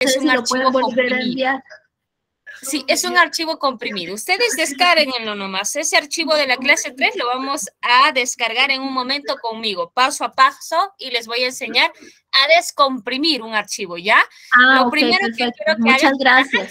es sé un si lo pueden archivo volver a comprimido. enviar. Sí, es un archivo comprimido. Ustedes descarguenlo nomás. Ese archivo de la clase 3 lo vamos a descargar en un momento conmigo, paso a paso, y les voy a enseñar a descomprimir un archivo, ¿ya? Ah, Lo ok, primero que perfecto. quiero que Muchas hagan, gracias.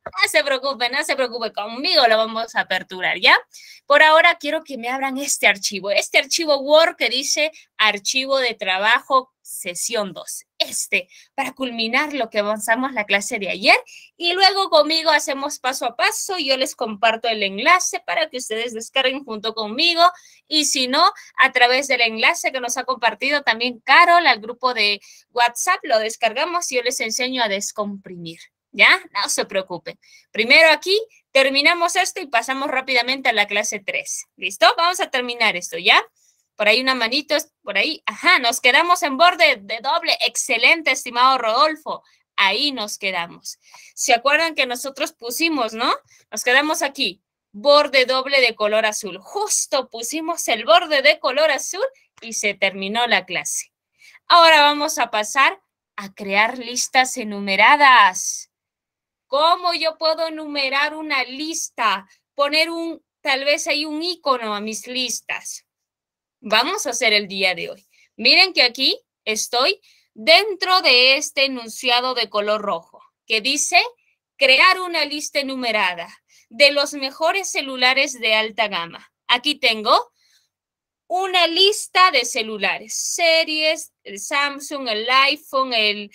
no se preocupe, conmigo lo vamos a aperturar, ¿ya? Por ahora quiero que me abran este archivo Word que dice archivo de trabajo sesión 2. Para culminar lo que avanzamos la clase de ayer, y luego conmigo hacemos paso a paso. Yo les comparto el enlace para que ustedes descarguen junto conmigo, y si no, a través del enlace que nos ha compartido también Carol al grupo de WhatsApp, lo descargamos y yo les enseño a descomprimir. ¿Ya? No se preocupen. Primero aquí terminamos esto y pasamos rápidamente a la clase 3. ¿Listo? Vamos a terminar esto, ¿ya? Por ahí una manito, por ahí. Ajá, nos quedamos en borde de doble. Excelente, estimado Rodolfo. Ahí nos quedamos. ¿Se acuerdan que nosotros pusimos, no? Nos quedamos aquí. Borde doble de color azul. Justo pusimos el borde de color azul y se terminó la clase. Ahora vamos a pasar a crear listas enumeradas. ¿Cómo yo puedo enumerar una lista? Poner tal vez hay un icono a mis listas. Vamos a hacer el día de hoy. Miren que aquí estoy dentro de este enunciado de color rojo que dice crear una lista enumerada de los mejores celulares de alta gama. Aquí tengo una lista de celulares, series, el Samsung, el iPhone, el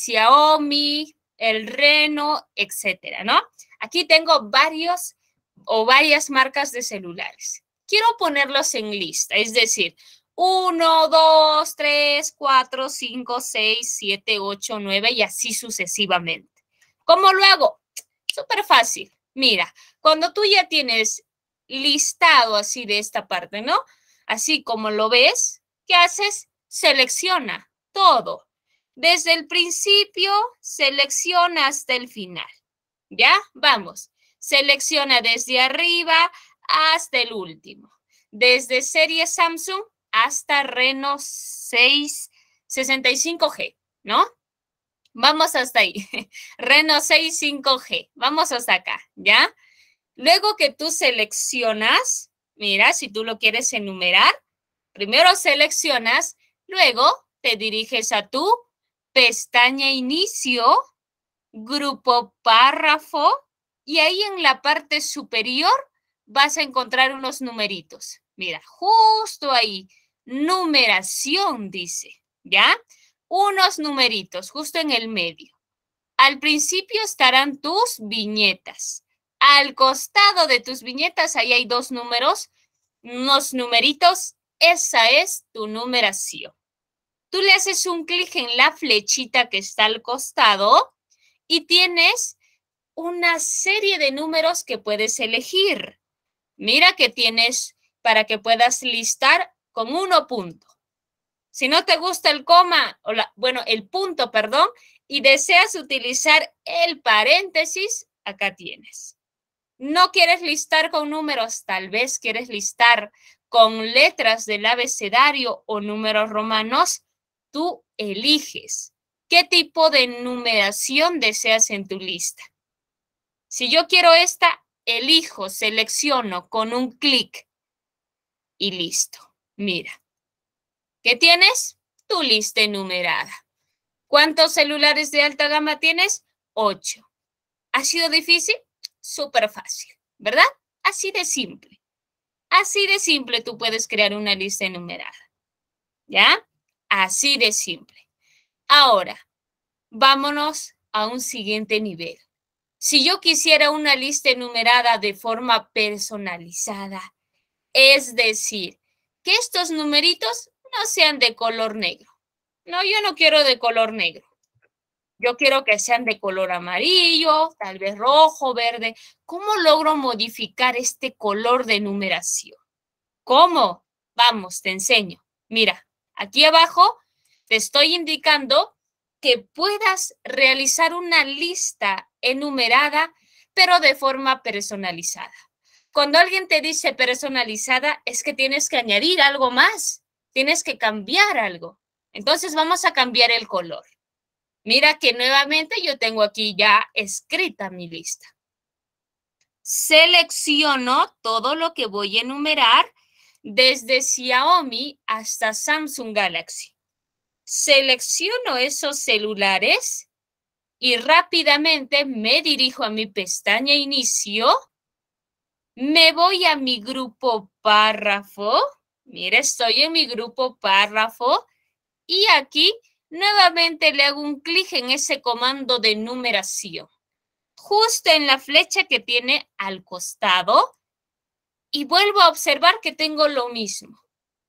Xiaomi, el Reno, etcétera, ¿no? Aquí tengo varias marcas de celulares. Quiero ponerlos en lista, es decir, 1, 2, 3, 4, 5, 6, 7, 8, 9 y así sucesivamente. ¿Cómo lo hago? Súper fácil. Mira, cuando tú ya tienes listado así de esta parte, ¿no? Así como lo ves, ¿qué haces? Selecciona todo. Desde el principio, selecciona hasta el final. ¿Ya? Vamos. Selecciona desde arriba hasta el último. Desde serie Samsung hasta Reno 65G, ¿no? Vamos hasta ahí. Reno 65G. Vamos hasta acá, ¿ya? Luego que tú seleccionas, mira, si tú lo quieres enumerar, primero seleccionas, luego te diriges a tu pestaña inicio, grupo párrafo, y ahí en la parte superior vas a encontrar unos numeritos. Mira, justo ahí, numeración dice, ¿ya? Unos numeritos justo en el medio. Al principio estarán tus viñetas. Al costado de tus viñetas, ahí hay dos números, unos numeritos. Esa es tu numeración. Tú le haces un clic en la flechita que está al costado y tienes una serie de números que puedes elegir. Mira que tienes para que puedas listar con 1 punto. Si no te gusta el coma, el punto, perdón, y deseas utilizar el paréntesis, acá tienes. No quieres listar con números, tal vez quieres listar con letras del abecedario o números romanos, tú eliges qué tipo de numeración deseas en tu lista. Si yo quiero esta, elijo, selecciono con un clic y listo. Mira, ¿qué tienes? Tu lista enumerada. ¿Cuántos celulares de alta gama tienes? 8. ¿Ha sido difícil? Súper fácil, ¿verdad? Así de simple. Así de simple tú puedes crear una lista enumerada. ¿Ya? Así de simple. Ahora, vámonos a un siguiente nivel. Si yo quisiera una lista enumerada de forma personalizada, es decir, que estos numeritos no sean de color negro. No, yo no quiero de color negro. Yo quiero que sean de color amarillo, tal vez rojo, verde. ¿Cómo logro modificar este color de numeración? ¿Cómo? Vamos, te enseño. Mira, aquí abajo te estoy indicando que puedas realizar una lista enumerada, pero de forma personalizada. Cuando alguien te dice personalizada, es que tienes que añadir algo más. Tienes que cambiar algo. Entonces vamos a cambiar el color. Mira que nuevamente yo tengo aquí ya escrita mi lista. Selecciono todo lo que voy a enumerar desde Xiaomi hasta Samsung Galaxy. Selecciono esos celulares y rápidamente me dirijo a mi pestaña Inicio. Me voy a mi grupo Párrafo. Mira, estoy en mi grupo Párrafo y aquí nuevamente le hago un clic en ese comando de numeración, justo en la flecha que tiene al costado y vuelvo a observar que tengo lo mismo.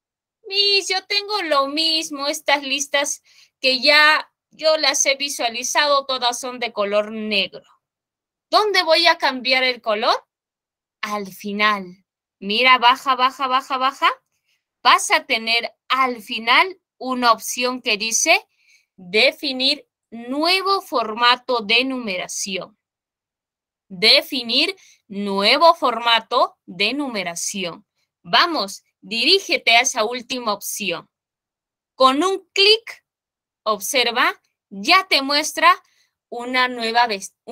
Yo tengo lo mismo, estas listas que ya yo las he visualizado, todas son de color negro. ¿Dónde voy a cambiar el color? Al final. Mira, baja, baja, baja, baja. Vas a tener al final una opción que dice definir nuevo formato de numeración. Definir nuevo formato de numeración. Vamos, dirígete a esa última opción. Con un clic, observa, ya te muestra una nueva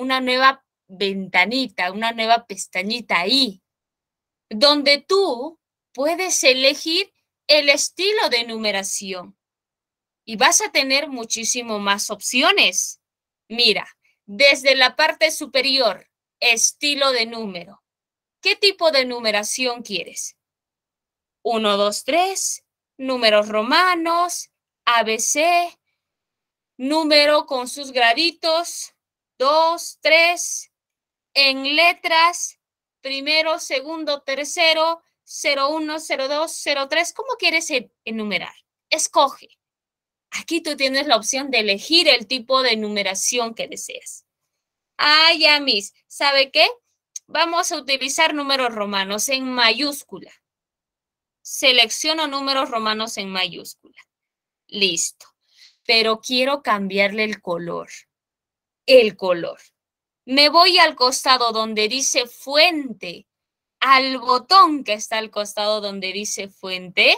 ventanita, una nueva pestañita ahí, donde tú puedes elegir el estilo de numeración y vas a tener muchísimo más opciones. Mira, desde la parte superior, estilo de número. ¿Qué tipo de numeración quieres? 1, 2, 3, números romanos, ABC, número con sus graditos, 2, 3, en letras, primero, segundo, tercero, 01, 02, 03. ¿Cómo quieres enumerar? Escoge. Aquí tú tienes la opción de elegir el tipo de numeración que deseas. Ah, ya, Miss. ¿Sabe qué? Vamos a utilizar números romanos en mayúscula. Selecciono números romanos en mayúscula. Listo. Pero quiero cambiarle el color. El color. Me voy al costado donde dice fuente, al botón que está al costado donde dice fuente,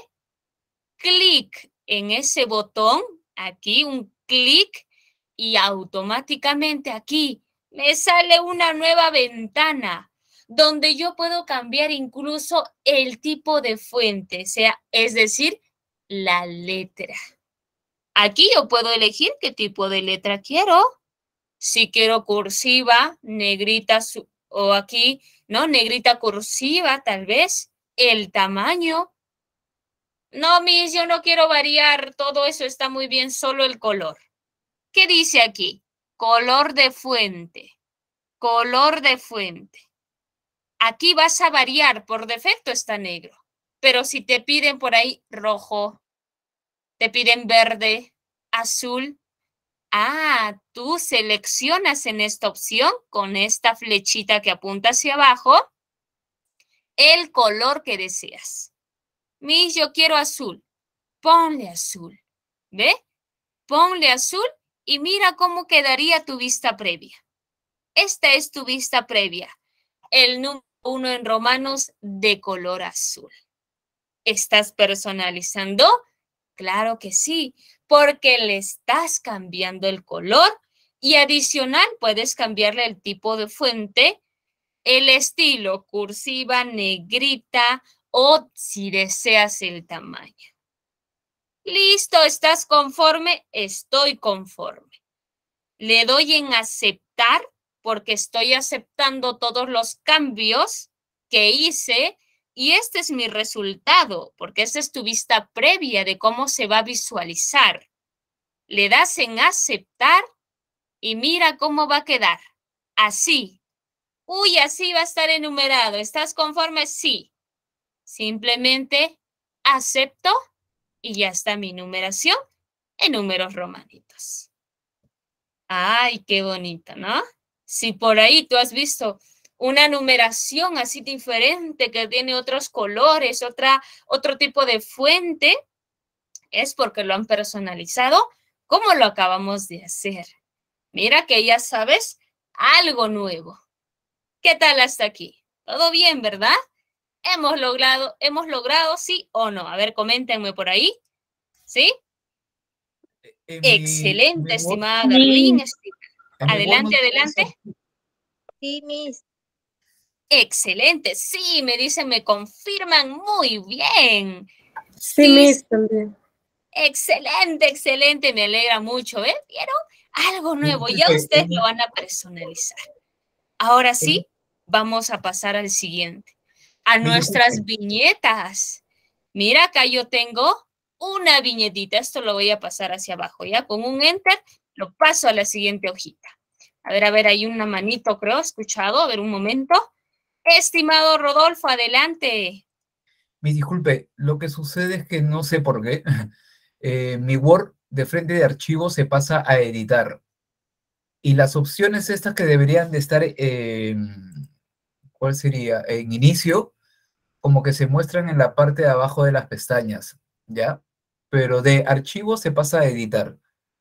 clic en ese botón, aquí un clic y automáticamente aquí me sale una nueva ventana donde yo puedo cambiar incluso el tipo de fuente, es decir, la letra. Aquí yo puedo elegir qué tipo de letra quiero. Si quiero cursiva, negrita o aquí, ¿no? Negrita cursiva, tal vez. El tamaño. No, Miss, yo no quiero variar. Todo eso está muy bien, solo el color. ¿Qué dice aquí? Color de fuente. Color de fuente. Aquí vas a variar. Por defecto está negro. Pero si te piden por ahí rojo, te piden verde, azul. Ah, tú seleccionas en esta opción con esta flechita que apunta hacia abajo el color que deseas. Miss, yo quiero azul. Ponle azul. ¿Ve? Ponle azul y mira cómo quedaría tu vista previa. Esta es tu vista previa. El número 1 en romanos de color azul. ¿Estás personalizando? Claro que sí, porque le estás cambiando el color y adicional puedes cambiarle el tipo de fuente, el estilo, cursiva, negrita o si deseas el tamaño. Listo, ¿estás conforme? Estoy conforme. Le doy en aceptar porque estoy aceptando todos los cambios que hice y este es mi resultado porque esta es tu vista previa de cómo se va a visualizar. Le das en aceptar y mira cómo va a quedar. Así. Uy, así va a estar enumerado. ¿Estás conforme? Sí. Simplemente acepto y ya está mi numeración en números romanitos. Ay, qué bonito, ¿no? Si por ahí tú has visto una numeración así diferente que tiene otros colores, otro tipo de fuente, es porque lo han personalizado como lo acabamos de hacer. Mira que ya sabes algo nuevo. ¿Qué tal hasta aquí? ¿Todo bien, verdad? ¿Hemos logrado sí o no? A ver, coméntenme por ahí. ¿Sí? Excelente, mi Word, estimada Darlene. Sí, en mi Word no Adelante, tiene adelante. eso. sí, Miss. Excelente, sí, me dicen, me confirman muy bien. Sí, Sí, Miss, también. excelente, excelente, me alegra mucho, ¿eh? ¿Vieron? Algo Y nuevo, ya disculpe, ustedes lo van a personalizar. Ahora en- sí, vamos a pasar al siguiente, a mi nuestras disculpe, viñetas. Mira, acá yo tengo una viñetita, esto lo voy a pasar hacia abajo, ¿ya? Con un enter, lo paso a la siguiente hojita. A ver, hay una manito, creo, escuchado, a ver un momento. Estimado Rodolfo, adelante. mi disculpe, lo que sucede es que no sé por qué, mi Word de frente de archivo se pasa a editar. Y las opciones estas que deberían de estar, ¿cuál sería? En inicio, como que se muestran en la parte de abajo de las pestañas, ¿ya? Pero de archivo se pasa a editar.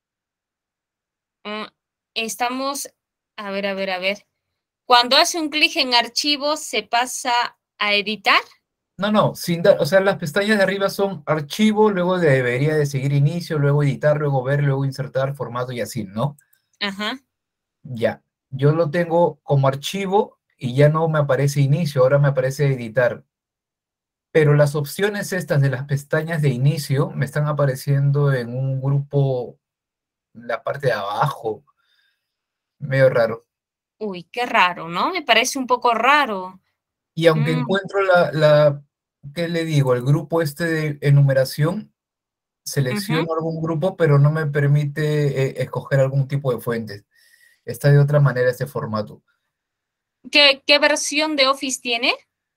Mm, Estamos, a ver. Cuando hace un clic en archivo, se pasa a editar. No, no, sin dar, o sea, las pestañas de arriba son archivo, luego debería de seguir inicio, luego editar, luego ver, luego insertar, formato y así, ¿no? Ajá. Ya, yo lo tengo como archivo y ya no me aparece inicio, ahora me aparece editar. Pero las opciones estas de las pestañas de inicio me están apareciendo en un grupo, en la parte de abajo, medio raro. Uy, qué raro, ¿no? Me parece un poco raro. Y aunque Mm, encuentro ¿qué le digo? El grupo este de enumeración, ujú. selecciono algún grupo, pero no me permite escoger algún tipo de fuentes. Está de otra manera este formato. ¿Qué versión de Office tiene?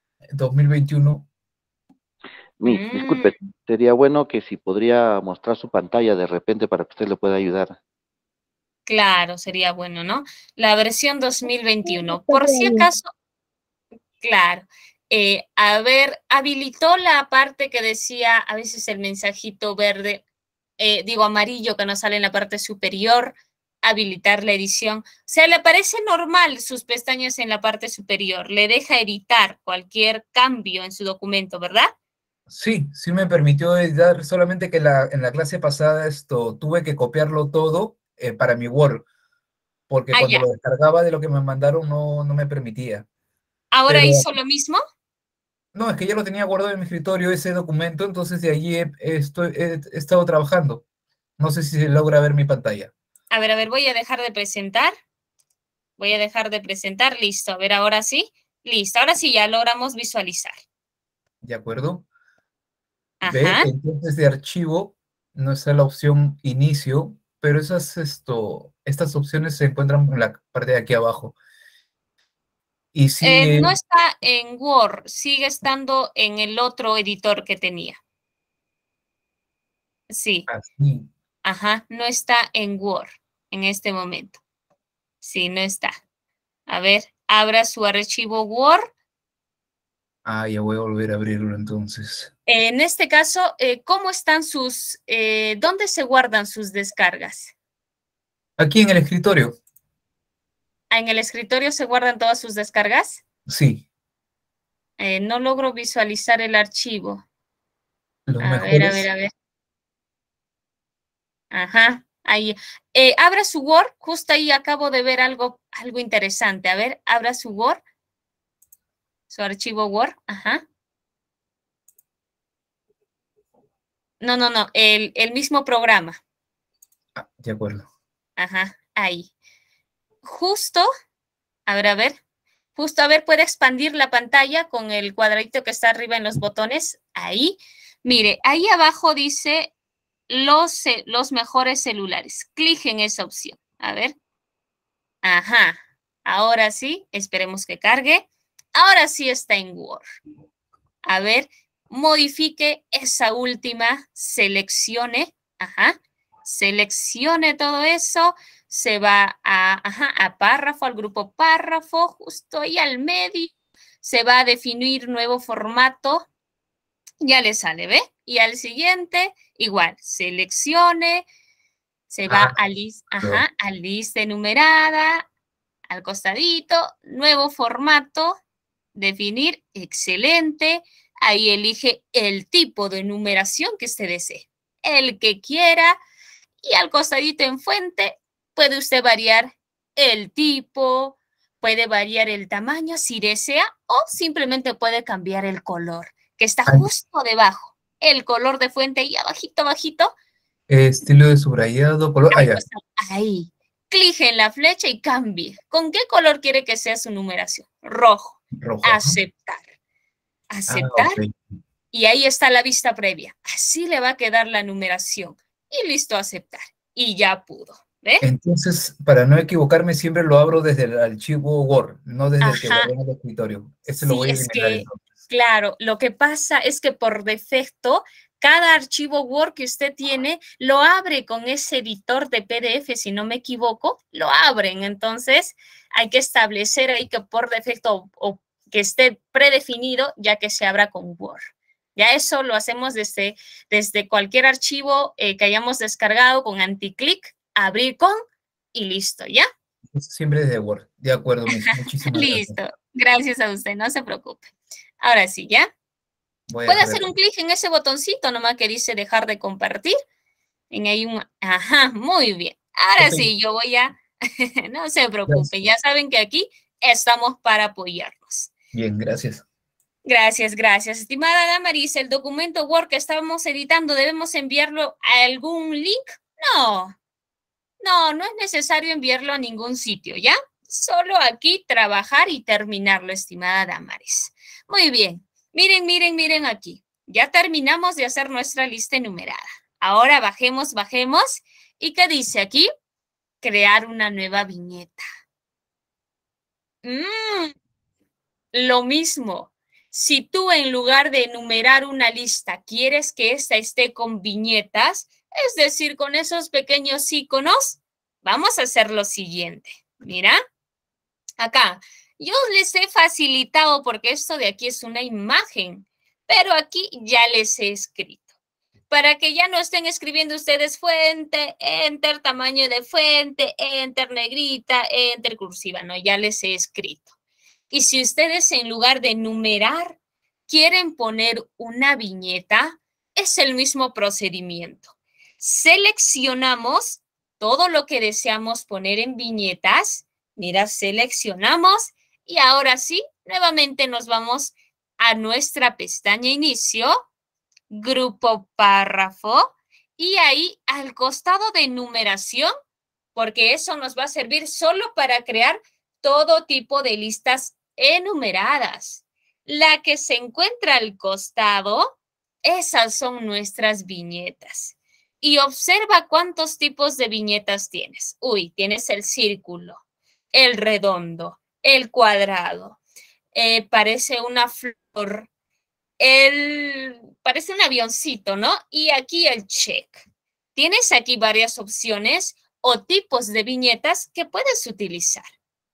2021, Miss, Mm, disculpe, sería bueno que si podría mostrar su pantalla de repente para que usted le pueda ayudar. claro, sería bueno, ¿no? La versión 2021. Está Por si bien. acaso, claro. A ver, habilitó la parte que decía a veces el mensajito verde, digo amarillo que nos sale en la parte superior, habilitar la edición. O sea, le parece normal sus pestañas en la parte superior, le deja editar cualquier cambio en su documento, ¿verdad? sí, sí me permitió editar, solamente que en la clase pasada esto tuve que copiarlo todo para mi Word, porque Ah, cuando ya. lo descargaba de lo que me mandaron no me permitía. Ahora Pero hizo lo mismo. no, es que ya lo tenía guardado en mi escritorio ese documento, entonces de allí he estado trabajando. No sé si se logra ver mi pantalla. A ver, voy a dejar de presentar. Voy a dejar de presentar. Listo. A ver, ahora sí. Listo. Ahora sí ya logramos visualizar. ¿De acuerdo? Ve, Ajá. entonces de archivo no está la opción inicio, pero estas opciones se encuentran en la parte de aquí abajo. Y sigue No está en Word, sigue estando en el otro editor que tenía. Sí, así. ajá, no está en Word en este momento. Sí, no está. A ver, abra su archivo Word. Ah, ya voy a volver a abrirlo entonces. En este caso, ¿cómo están dónde se guardan sus descargas? Aquí en el escritorio, ¿En el escritorio se guardan todas sus descargas? sí, No logro visualizar el archivo. los A ver, mejores. a ver. Ajá, ahí. Abra su Word, justo ahí acabo de ver algo interesante. A ver, abra su Word, su archivo Word. Ajá. No, el mismo programa. Ah, de acuerdo. Ajá, ahí. Justo, a ver, justo, a ver, puede expandir la pantalla con el cuadradito que está arriba en los botones. Ahí. Mire, ahí abajo dice los mejores celulares. Clic en esa opción. A ver. Ajá. Ahora sí, esperemos que cargue. Ahora sí está en Word. A ver, modifique esa última, seleccione, ajá, seleccione todo eso, se va a párrafo, al grupo párrafo, justo ahí al medio, se va a definir nuevo formato, ya le sale, ¿ve? Y al siguiente, igual, seleccione, se va Ah, a lista enumerada, al costadito, nuevo formato, definir, excelente. Ahí elige el tipo de numeración que usted desee, el que quiera. Y al costadito en fuente puede usted variar el tipo, puede variar el tamaño si desea o simplemente puede cambiar el color, que está Al justo debajo. El color de fuente y abajito, abajito. estilo de subrayado, color. Ah, ya. Ahí. Clic en la flecha y cambie. ¿Con qué color quiere que sea su numeración? Rojo. Rojo. Ajá. Aceptar. Ah, Aceptar. ok. Y ahí está la vista previa. Así le va a quedar la numeración. Y listo, aceptar. Y ya pudo. ¿Ve? Entonces, para no equivocarme, siempre lo abro desde el archivo Word, no desde el que Ajá. guardé en el escritorio. Ese lo Sí, voy a es eliminar que, entonces. claro, lo que pasa es que por defecto, cada archivo Word que usted tiene lo abre con ese editor de PDF, si no me equivoco, lo abren. Entonces, hay que establecer ahí que por defecto o que esté predefinido, ya que se abra con Word. Ya eso lo hacemos desde cualquier archivo que hayamos descargado con anticlic, abrir con y listo, ¿ya? Siempre desde Word. De acuerdo, Miss. Muchísimas gracias. Listo. Gracias a usted, no se preocupe. Ahora sí, ¿ya? Voy a Puede dejar hacer un clic en ese botoncito nomás que dice dejar de compartir. En ahí un... Ajá, muy bien. Ahora Ok, sí, yo voy a... No se gracias. preocupe, ya saben que aquí estamos para apoyarnos. Bien, gracias. Gracias, gracias. Estimada Damaris, el documento Word que estábamos editando, ¿debemos enviarlo a algún link? No, no es necesario enviarlo a ningún sitio, ¿ya? Solo aquí trabajar y terminarlo, estimada Damaris. Muy bien. Miren, miren, miren aquí. Ya terminamos de hacer nuestra lista enumerada. Ahora bajemos, bajemos. ¿Y qué dice aquí? Crear una nueva viñeta. Lo mismo. Si tú en lugar de enumerar una lista quieres que esta esté con viñetas, es decir, con esos pequeños iconos, vamos a hacer lo siguiente. Mira, acá, yo les he facilitado porque esto de aquí es una imagen, pero aquí ya les he escrito. Para que ya no estén escribiendo ustedes fuente, enter, tamaño de fuente, enter, negrita, enter, cursiva. No, ya les he escrito. Y si ustedes en lugar de numerar quieren poner una viñeta, es el mismo procedimiento. Seleccionamos todo lo que deseamos poner en viñetas. Mira, seleccionamos y ahora sí, nuevamente nos vamos a nuestra pestaña inicio, grupo párrafo y ahí al costado de numeración, porque eso nos va a servir solo para crear todo tipo de listas enumeradas. La que se encuentra al costado, esas son nuestras viñetas. Y observa cuántos tipos de viñetas tienes. Uy, tienes el círculo, el redondo, el cuadrado. Parece una flor. Parece un avioncito, ¿no? Y aquí el check. Tienes aquí varias opciones o tipos de viñetas que puedes utilizar.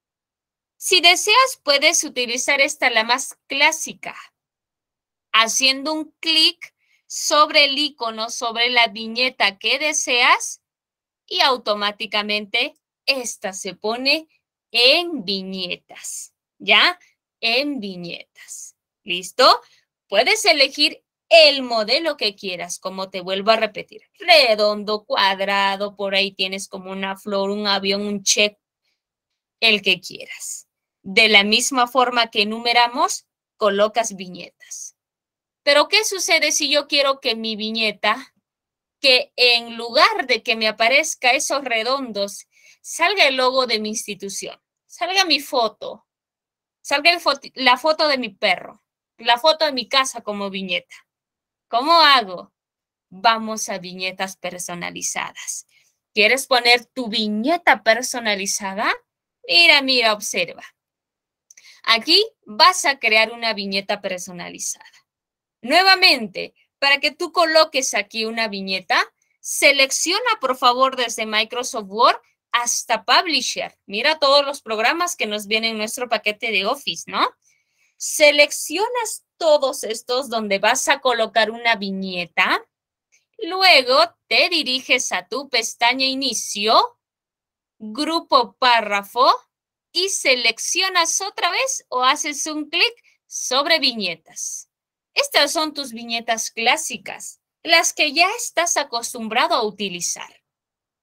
Si deseas, puedes utilizar esta, la más clásica, haciendo un clic sobre el icono, sobre la viñeta que deseas y automáticamente esta se pone en viñetas, ¿ya? En viñetas. ¿Listo? Puedes elegir el modelo que quieras, como te vuelvo a repetir. Redondo, cuadrado, por ahí tienes como una flor, un avión, un check, el que quieras. De la misma forma que enumeramos, colocas viñetas. Pero, ¿qué sucede si yo quiero que mi viñeta, que en lugar de que me aparezca esos redondos, salga el logo de mi institución, salga mi foto, salga la foto de mi perro, la foto de mi casa como viñeta? ¿Cómo hago? Vamos a viñetas personalizadas. ¿Quieres poner tu viñeta personalizada? Mira, mira, observa. Aquí vas a crear una viñeta personalizada. Nuevamente, para que tú coloques aquí una viñeta, selecciona por favor desde Microsoft Word hasta Publisher. Mira todos los programas que nos vienen en nuestro paquete de Office, ¿no? Seleccionas todos estos donde vas a colocar una viñeta. Luego te diriges a tu pestaña inicio, grupo párrafo y seleccionas otra vez o haces un clic sobre viñetas. Estas son tus viñetas clásicas, las que ya estás acostumbrado a utilizar.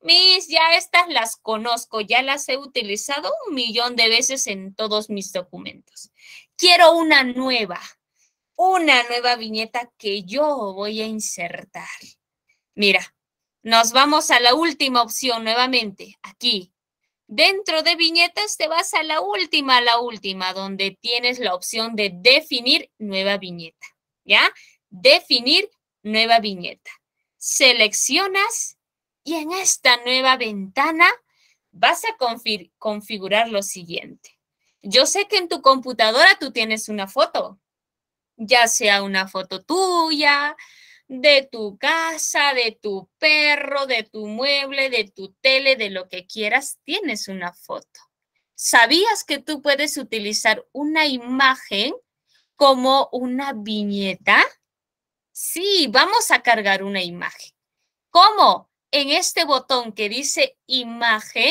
Miss, ya estas las conozco, ya las he utilizado 1.000.000 de veces en todos mis documentos. Quiero una nueva viñeta que yo voy a insertar. Mira, nos vamos a la última opción nuevamente, aquí. Dentro de viñetas te vas a la última, donde tienes la opción de definir nueva viñeta, ¿ya? Definir nueva viñeta. Seleccionas y en esta nueva ventana vas a configurar lo siguiente. Yo sé que en tu computadora tú tienes una foto, ya sea una foto tuya, de tu casa, de tu perro, de tu mueble, de tu tele, de lo que quieras, tienes una foto. ¿Sabías que tú puedes utilizar una imagen como una viñeta? Sí, vamos a cargar una imagen. ¿Cómo? En este botón que dice imagen,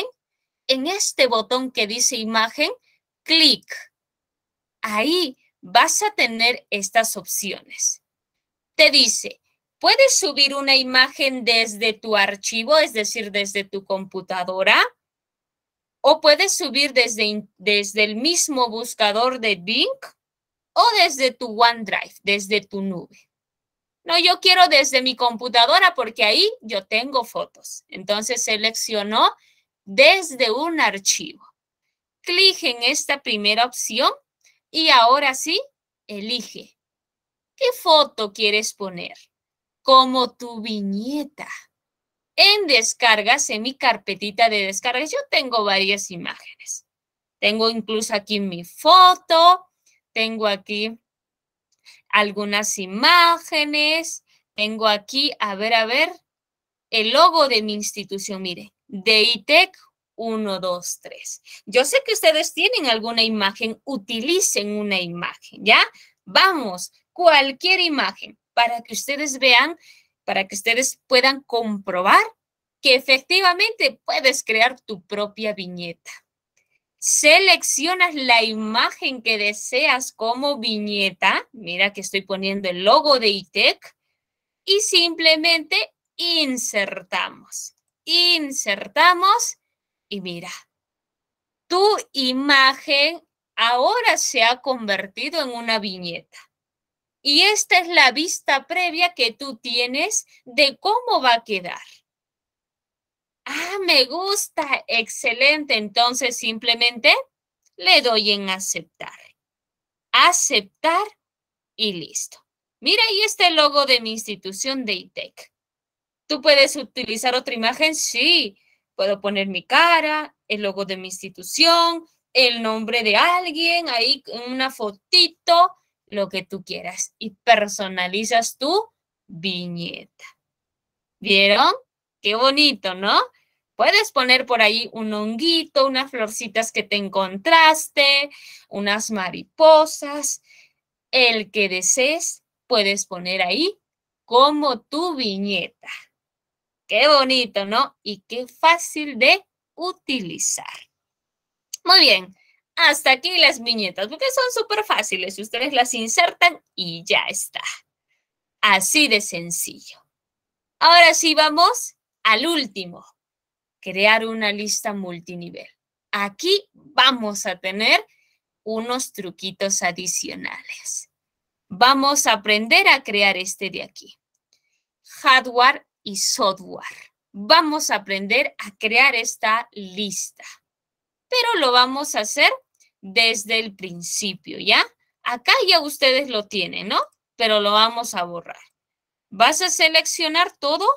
clic. Ahí vas a tener estas opciones. Te dice, ¿puedes subir una imagen desde tu archivo, es decir, desde tu computadora? ¿O puedes subir desde el mismo buscador de Bing? ¿O desde tu OneDrive, desde tu nube? No, yo quiero desde mi computadora porque ahí yo tengo fotos. Entonces selecciono desde un archivo. Clic en esta primera opción y ahora sí, elige. ¿Qué foto quieres poner? Como tu viñeta. En descargas, en mi carpetita de descargas, yo tengo varias imágenes. Tengo incluso aquí mi foto, tengo aquí algunas imágenes, tengo aquí, a ver, el logo de mi institución, mire, de ITEC 1, 2, 3. Yo sé que ustedes tienen alguna imagen, utilicen una imagen, ¿ya? Vamos, cualquier imagen, para que ustedes vean, para que ustedes puedan comprobar que efectivamente puedes crear tu propia viñeta. Seleccionas la imagen que deseas como viñeta. Mira que estoy poniendo el logo de ITEC y simplemente insertamos. Insertamos y mira, tu imagen ahora se ha convertido en una viñeta. Y esta es la vista previa que tú tienes de cómo va a quedar. Ah, me gusta, excelente. Entonces simplemente le doy en aceptar. Aceptar y listo. Mira, ahí está el logo de mi institución de ITEC. ¿Tú puedes utilizar otra imagen? Sí. Puedo poner mi cara, el logo de mi institución, el nombre de alguien, ahí una fotito, lo que tú quieras. Y personalizas tu viñeta. ¿Vieron? Qué bonito, ¿no? Puedes poner por ahí un honguito, unas florcitas que te encontraste, unas mariposas. El que desees, puedes poner ahí como tu viñeta. Qué bonito, ¿no? Y qué fácil de utilizar. Muy bien, hasta aquí las viñetas, porque son súper fáciles. Ustedes las insertan y ya está. Así de sencillo. Ahora sí vamos al último. Crear una lista multinivel. Aquí vamos a tener unos truquitos adicionales. Vamos a aprender a crear este de aquí. Hardware y software. Vamos a aprender a crear esta lista. Pero lo vamos a hacer desde el principio, ¿ya? Acá ya ustedes lo tienen, ¿no? Pero lo vamos a borrar. Vas a seleccionar todo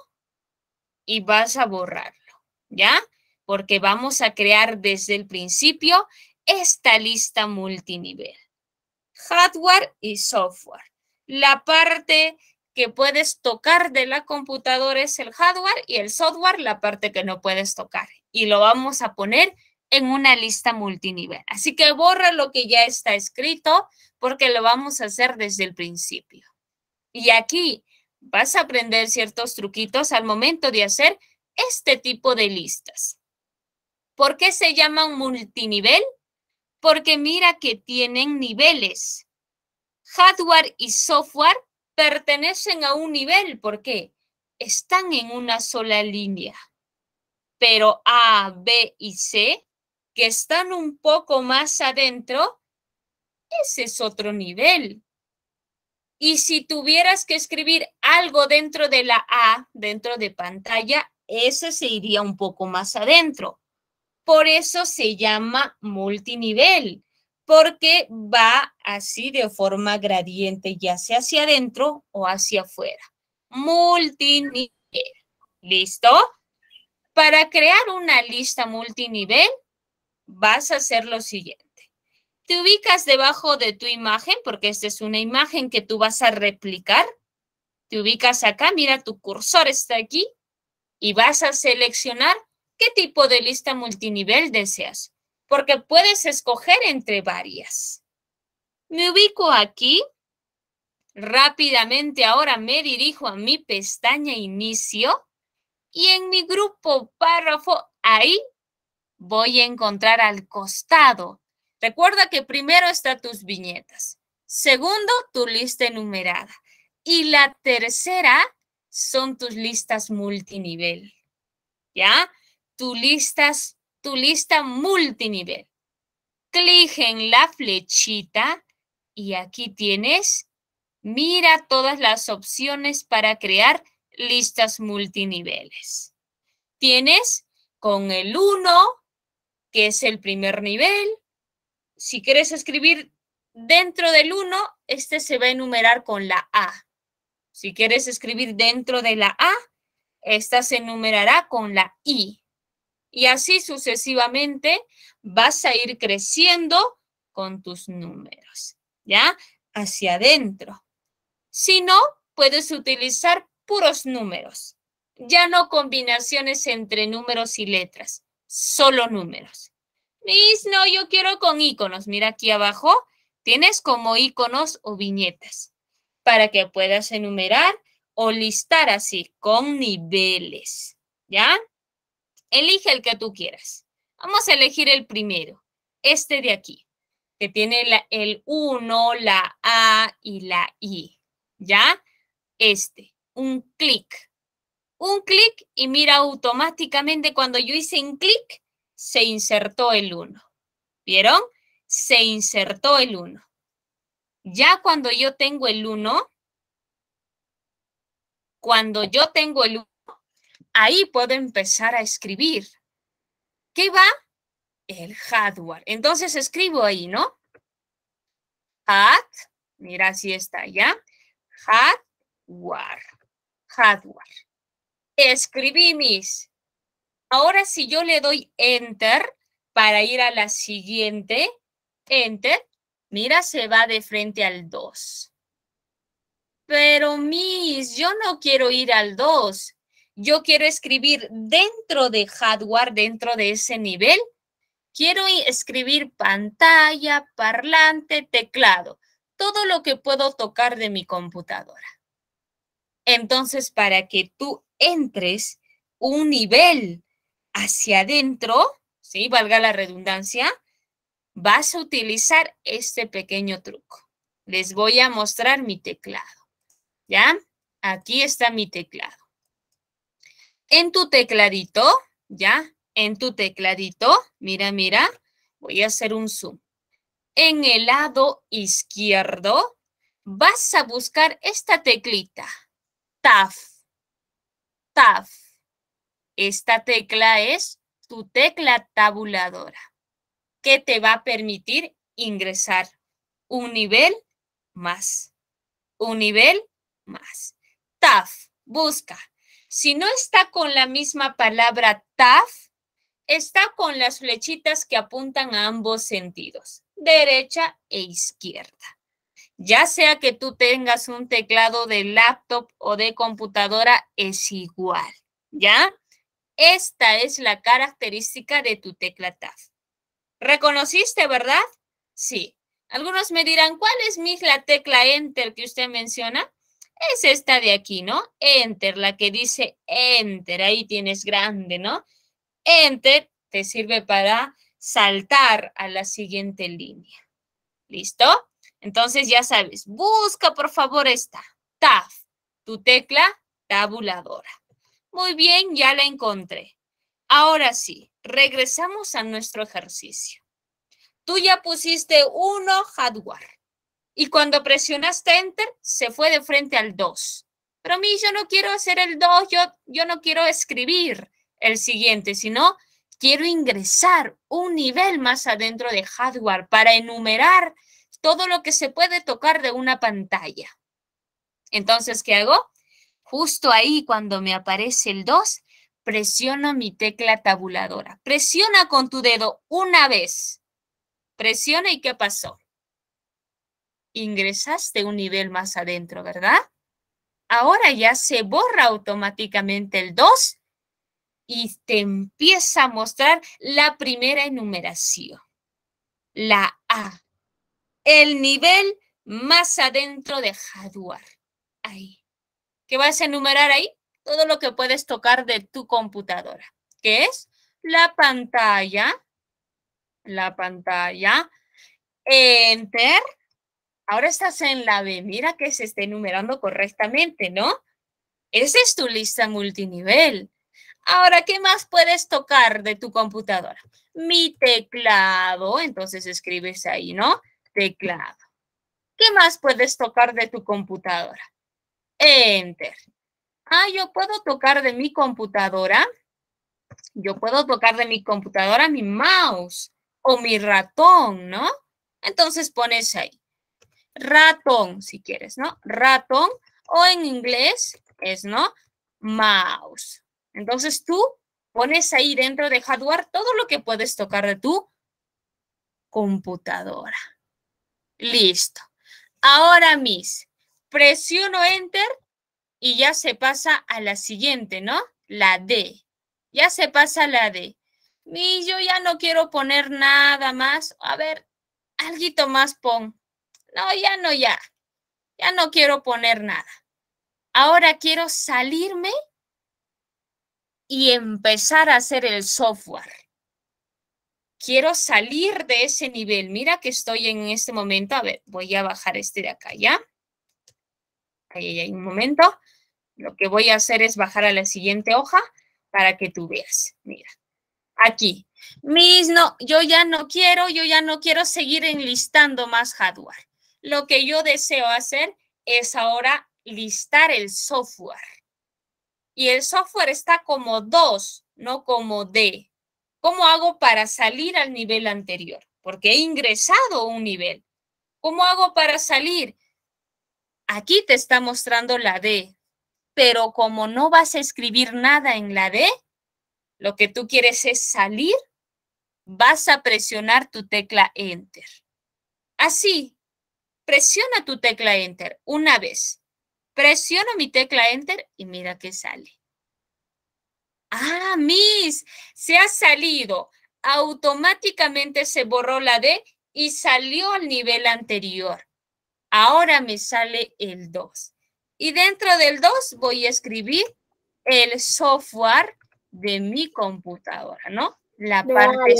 y vas a borrarlo, ¿ya? Porque vamos a crear desde el principio esta lista multinivel. Hardware y software. La parte que puedes tocar de la computadora es el hardware y el software la parte que no puedes tocar. Y lo vamos a poner en una lista multinivel. Así que borra lo que ya está escrito porque lo vamos a hacer desde el principio. Y aquí vas a aprender ciertos truquitos al momento de hacer este tipo de listas. ¿Por qué se llaman multinivel? Porque mira que tienen niveles. Hardware y software pertenecen a un nivel. ¿Por qué? Están en una sola línea. pero A, B y C, que están un poco más adentro, ese es otro nivel. Y si tuvieras que escribir algo dentro de la A, dentro de pantalla, ese se iría un poco más adentro. Por eso se llama multinivel, porque va así de forma gradiente, ya sea hacia adentro o hacia afuera. Multinivel. ¿Listo? Para crear una lista multinivel, vas a hacer lo siguiente. Te ubicas debajo de tu imagen, porque esta es una imagen que tú vas a replicar. Te ubicas acá, mira, tu cursor está aquí y vas a seleccionar qué tipo de lista multinivel deseas, porque puedes escoger entre varias. Me ubico aquí. Rápidamente ahora me dirijo a mi pestaña Inicio y en mi grupo Párrafo, ahí voy a encontrar al costado. Recuerda que primero están tus viñetas, segundo, tu lista enumerada y la tercera son tus listas multinivel, ¿ya? Tu lista multinivel. Clic en la flechita y aquí tienes, mira todas las opciones para crear listas multiniveles. Tienes con el 1, que es el primer nivel. Si quieres escribir dentro del 1, este se va a enumerar con la A. Si quieres escribir dentro de la A, esta se enumerará con la I. Y así sucesivamente vas a ir creciendo con tus números, ¿ya? Hacia adentro. Si no, puedes utilizar puros números. Ya no combinaciones entre números y letras, solo números. Miss, no, yo quiero con iconos. Mira aquí abajo, tienes como iconos o viñetas para que puedas enumerar o listar así, con niveles, ¿ya? Elige el que tú quieras. Vamos a elegir el primero, este de aquí, que tiene el 1, la A y la I, ¿ya? Un clic. Un clic y mira automáticamente cuando yo hice un clic, se insertó el 1. ¿Vieron? Se insertó el 1. Ya cuando yo tengo el 1, ahí puedo empezar a escribir. ¿Qué va? El hardware. Entonces escribo ahí, ¿no? Mira, así está, ¿ya? Hardware. Escribí mis. Ahora si yo le doy Enter para ir a la siguiente, Enter, mira, se va de frente al 2. Pero, Miss, yo no quiero ir al 2. Yo quiero escribir dentro de hardware, dentro de ese nivel. Quiero escribir pantalla, parlante, teclado. Todo lo que puedo tocar de mi computadora. Entonces, para que tú entres un nivel hacia adentro, ¿sí? Valga la redundancia, vas a utilizar este pequeño truco. Les voy a mostrar mi teclado. ¿Ya? Aquí está mi teclado. En tu tecladito, ¿ya? En tu tecladito, mira, mira, voy a hacer un zoom. En el lado izquierdo, vas a buscar esta teclita, Tab. Esta tecla es tu tecla tabuladora, que te va a permitir ingresar un nivel más. Un nivel más. Tab, busca. Si no está con la misma palabra tab, está con las flechitas que apuntan a ambos sentidos, derecha e izquierda. Ya sea que tú tengas un teclado de laptop o de computadora, es igual, ¿ya? Esta es la característica de tu tecla tab. ¿Reconociste, verdad? Sí. Algunos me dirán, ¿cuál es, Miss, la tecla Enter que usted menciona? Es esta de aquí, ¿no? Enter, la que dice Enter, ahí tienes grande, ¿no? Enter te sirve para saltar a la siguiente línea. ¿Listo? Entonces ya sabes, busca por favor esta, Tab, tu tecla tabuladora. Muy bien, ya la encontré. Ahora sí, regresamos a nuestro ejercicio. Tú ya pusiste 1 hardware y cuando presionaste Enter se fue de frente al 2. Pero a mí yo no quiero hacer el 2, yo no quiero escribir el siguiente, sino quiero ingresar un nivel más adentro de hardware para enumerar todo lo que se puede tocar de una pantalla. Entonces, ¿qué hago? Justo ahí cuando me aparece el 2, presiono mi tecla tabuladora. Presiona con tu dedo una vez. Presiona y ¿qué pasó? Ingresaste un nivel más adentro, ¿verdad? Ahora ya se borra automáticamente el 2 y te empieza a mostrar la primera enumeración. La A. El nivel más adentro de hardware. Ahí. ¿Qué vas a enumerar ahí? Todo lo que puedes tocar de tu computadora. ¿Qué es? La pantalla. Enter. Ahora estás en la B. Mira que se está enumerando correctamente, ¿no? Esa es tu lista multinivel. Ahora, ¿qué más puedes tocar de tu computadora? Mi teclado. Entonces escribes ahí, ¿no? Teclado. ¿Qué más puedes tocar de tu computadora? Enter. Yo puedo tocar de mi computadora. Yo puedo tocar de mi computadora mi mouse o mi ratón, ¿no? Entonces pones ahí. Ratón, si quieres, ¿no? Ratón o en inglés es, ¿no? Mouse. Entonces tú pones ahí dentro de hardware todo lo que puedes tocar de tu computadora. Listo. Ahora, presiono Enter y ya se pasa a la siguiente, ¿no? La D. Ya se pasa a la D. Y yo ya no quiero poner nada más. A ver, alguito más pon. No, ya no, ya. Ya no quiero poner nada. Ahora quiero salirme y empezar a hacer el software. Quiero salir de ese nivel. Mira que estoy en este momento. A ver, voy a bajar este de acá, ¿ya? Ahí hay un momento. Lo que voy a hacer es bajar a la siguiente hoja para que tú veas. Mira, aquí. No, yo ya no quiero seguir enlistando más hardware. Lo que yo deseo hacer es ahora listar el software. Y el software está como 2, no como D. ¿Cómo hago para salir al nivel anterior? Porque he ingresado un nivel. ¿Cómo hago para salir? Aquí te está mostrando la D, pero como no vas a escribir nada en la D, lo que tú quieres es salir, vas a presionar tu tecla Enter. Así, presiona tu tecla Enter una vez. Presiono mi tecla Enter y mira que sale. Se ha salido. Automáticamente se borró la D y salió al nivel anterior. Ahora me sale el 2. Y dentro del 2 voy a escribir el software de mi computadora, ¿no? La parte...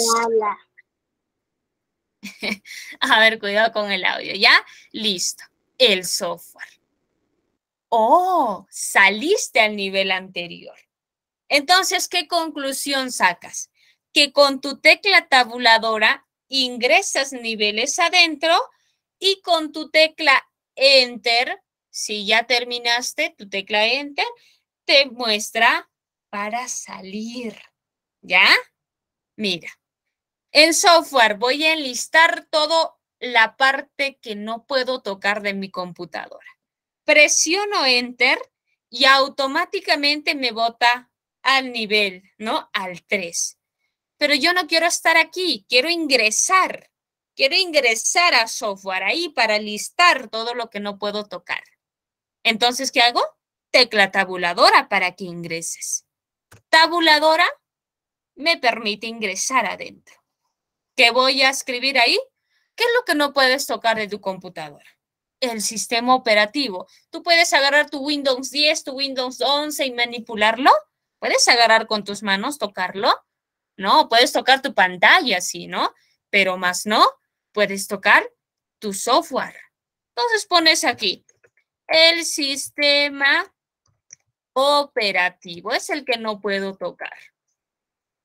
A ver, cuidado con el audio, ¿ya? Listo. El software. Oh, saliste al nivel anterior. Entonces, ¿qué conclusión sacas? Que con tu tecla tabuladora ingresas niveles adentro y con tu tecla Enter, si ya terminaste tu tecla Enter, te muestra para salir. ¿Ya? Mira, en software voy a enlistar toda la parte que no puedo tocar de mi computadora. Presiono Enter y automáticamente me bota al nivel, ¿no? Al 3. Pero yo no quiero estar aquí, quiero ingresar a software ahí para listar todo lo que no puedo tocar. Entonces, ¿qué hago? Tecla tabuladora para que ingreses. Tabuladora me permite ingresar adentro. ¿Qué voy a escribir ahí? ¿Qué es lo que no puedes tocar de tu computadora? El sistema operativo. Tú puedes agarrar tu Windows 10, tu Windows 11 y manipularlo. Puedes agarrar con tus manos, tocarlo. No, puedes tocar tu pantalla, sí, ¿no? Pero más no, puedes tocar tu software. Entonces pones aquí, el sistema operativo es el que no puedo tocar.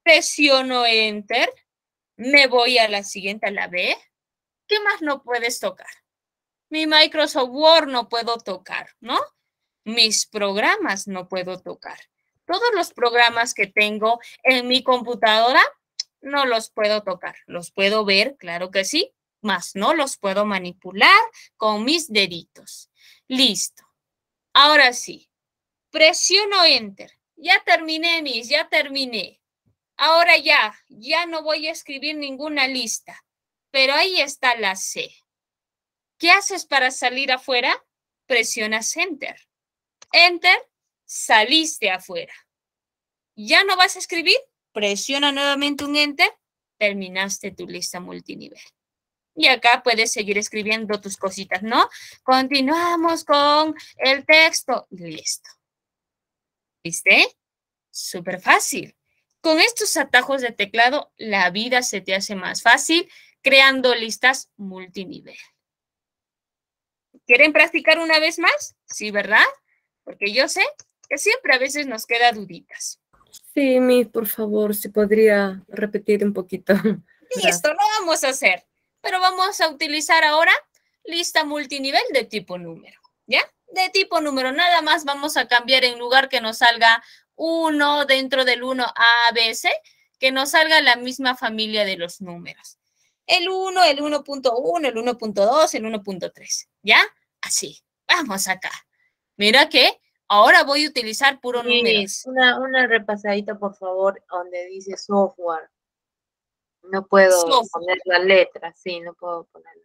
presiono Enter, me voy a la siguiente, a la B. ¿Qué más no puedes tocar? Mi Microsoft Word no puedo tocar, ¿no? Mis programas no puedo tocar. Todos los programas que tengo en mi computadora no los puedo tocar. Los puedo ver, claro que sí, mas no los puedo manipular con mis deditos. Listo. Ahora sí, presiono Enter. Ya terminé, Miss, ya terminé. Ahora ya no voy a escribir ninguna lista, pero ahí está la C. ¿Qué haces para salir afuera? Presionas Enter. Enter, saliste afuera. ¿Ya no vas a escribir? Presiona nuevamente un Enter, terminaste tu lista multinivel. Y acá puedes seguir escribiendo tus cositas, ¿no? Continuamos con el texto. Listo. ¿Viste? Súper fácil. Con estos atajos de teclado, la vida se te hace más fácil creando listas multinivel. ¿Quieren practicar una vez más? Sí, ¿verdad? Porque yo sé que siempre a veces nos queda duditas. Sí, Miss, por favor, si podría repetir un poquito. Listo, lo vamos a hacer. Pero vamos a utilizar ahora lista multinivel de tipo número, ¿ya? De tipo número, nada más vamos a cambiar en lugar que nos salga 1 dentro del 1 A, B, C, que nos salga la misma familia de los números. El 1, el 1.1, el 1.2, el 1.3, ¿ya? Así, vamos acá. Mira que ahora voy a utilizar puro números. Una repasadita, por favor, donde dice software. No puedo poner la letra, sí, no puedo poner.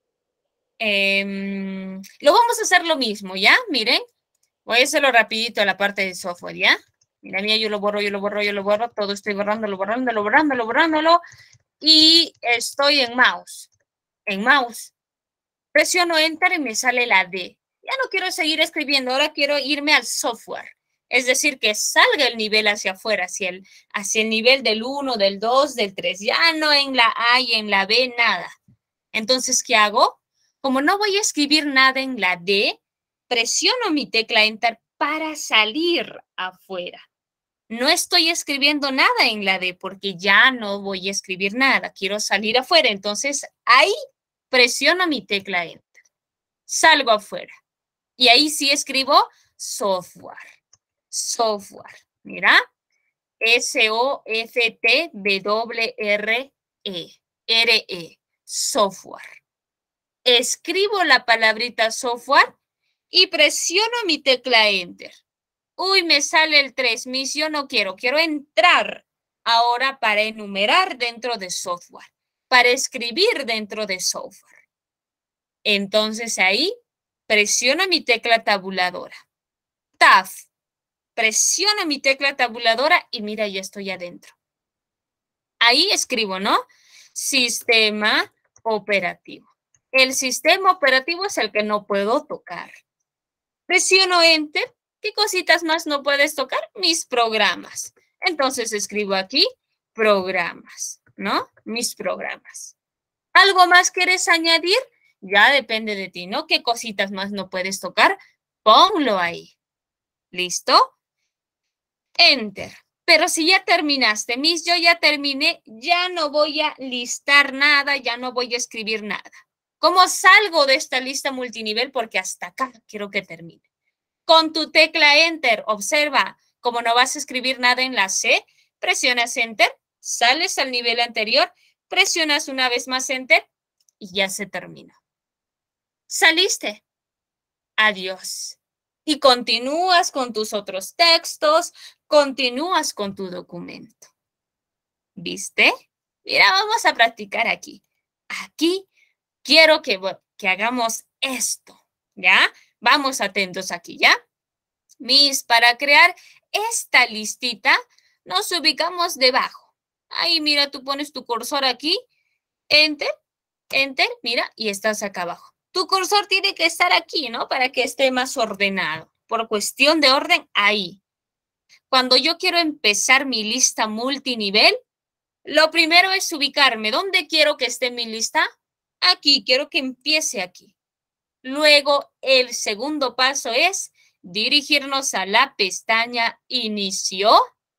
Lo vamos a hacer lo mismo, ¿ya? Miren, voy a hacerlo rapidito a la parte de software, ¿ya? Mira, yo lo borro, todo estoy borrándolo, y estoy en mouse. En mouse. Presiono Enter y me sale la D. Ya no quiero seguir escribiendo, ahora quiero irme al software. Es decir, que salga el nivel hacia afuera, hacia el nivel del 1, del 2, del 3. Ya no en la A y en la B, nada. Entonces, ¿qué hago? Como no voy a escribir nada en la D, presiono mi tecla Enter para salir afuera. No estoy escribiendo nada en la D porque ya no voy a escribir nada. Quiero salir afuera. Entonces, ahí presiono mi tecla Enter. Salgo afuera. Y ahí sí escribo software. Software. Mira. S-O-F-T-W-R-E. R-E. Software. Escribo la palabrita software y presiono mi tecla Enter. Uy, me sale el 3, Miss, yo no quiero entrar ahora para enumerar dentro de software, para escribir dentro de software. Entonces ahí presiono mi tecla tabuladora. Tab, presiono mi tecla tabuladora y mira, ya estoy adentro. Ahí escribo, ¿no? Sistema operativo. El sistema operativo es el que no puedo tocar. Presiono Enter. ¿Qué cositas más no puedes tocar? Mis programas. Entonces escribo aquí programas, ¿no? Mis programas. ¿Algo más quieres añadir? Ya depende de ti, ¿no? ¿Qué cositas más no puedes tocar? Ponlo ahí. ¿Listo? Enter. Pero si ya terminaste, Miss, yo ya terminé, ya no voy a listar nada, ya no voy a escribir nada. ¿Cómo salgo de esta lista multinivel? Porque hasta acá quiero que termine. Con tu tecla Enter, observa, como no vas a escribir nada en la C, presionas Enter, sales al nivel anterior, presionas una vez más Enter y ya se terminó. Saliste. Adiós. Y continúas con tus otros textos, continúas con tu documento. ¿Viste? Mira, vamos a practicar aquí. Aquí quiero que hagamos esto, ¿ya? Vamos atentos aquí, ¿ya? Miss, para crear esta listita, nos ubicamos debajo. Ahí, mira, tú pones tu cursor aquí, Enter, Enter, mira, y estás acá abajo. Tu cursor tiene que estar aquí, ¿no? Para que esté más ordenado. Por cuestión de orden, ahí. Cuando yo quiero empezar mi lista multinivel, lo primero es ubicarme. ¿Dónde quiero que esté mi lista? Aquí, quiero que empiece aquí. Luego, el segundo paso es dirigirnos a la pestaña Inicio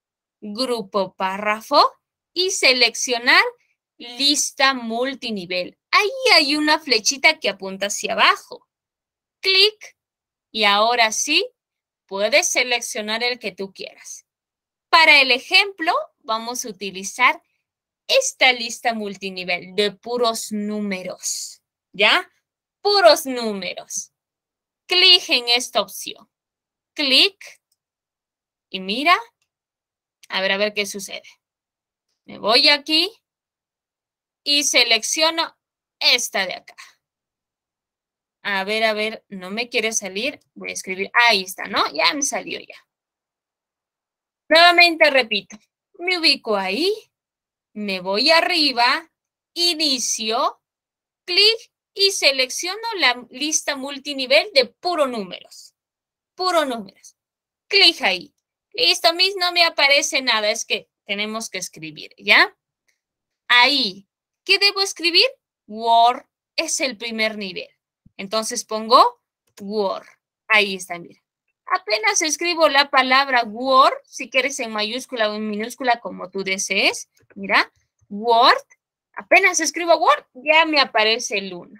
grupo párrafo y seleccionar lista multinivel. Ahí hay una flechita que apunta hacia abajo. Clic y ahora sí puedes seleccionar el que tú quieras. Para el ejemplo vamos a utilizar esta lista multinivel de puros números, ¿ya? Puros números. Clic en esta opción. Clic y mira, a ver qué sucede. Me voy aquí y selecciono esta de acá. A ver, no me quiere salir. Voy a escribir, ahí está, ¿no? Ya me salió ya. Nuevamente repito, me ubico ahí, me voy arriba, inicio, clic y selecciono la lista multinivel de puro números. Puro números. Clic ahí. Listo, a mí no me aparece nada, es que tenemos que escribir, ¿ya? Ahí. ¿Qué debo escribir? Word es el primer nivel. Entonces pongo Word. Ahí está, mira. Apenas escribo la palabra Word, si quieres en mayúscula o en minúscula, como tú desees. Mira, Word. Apenas escribo Word, ya me aparece el 1.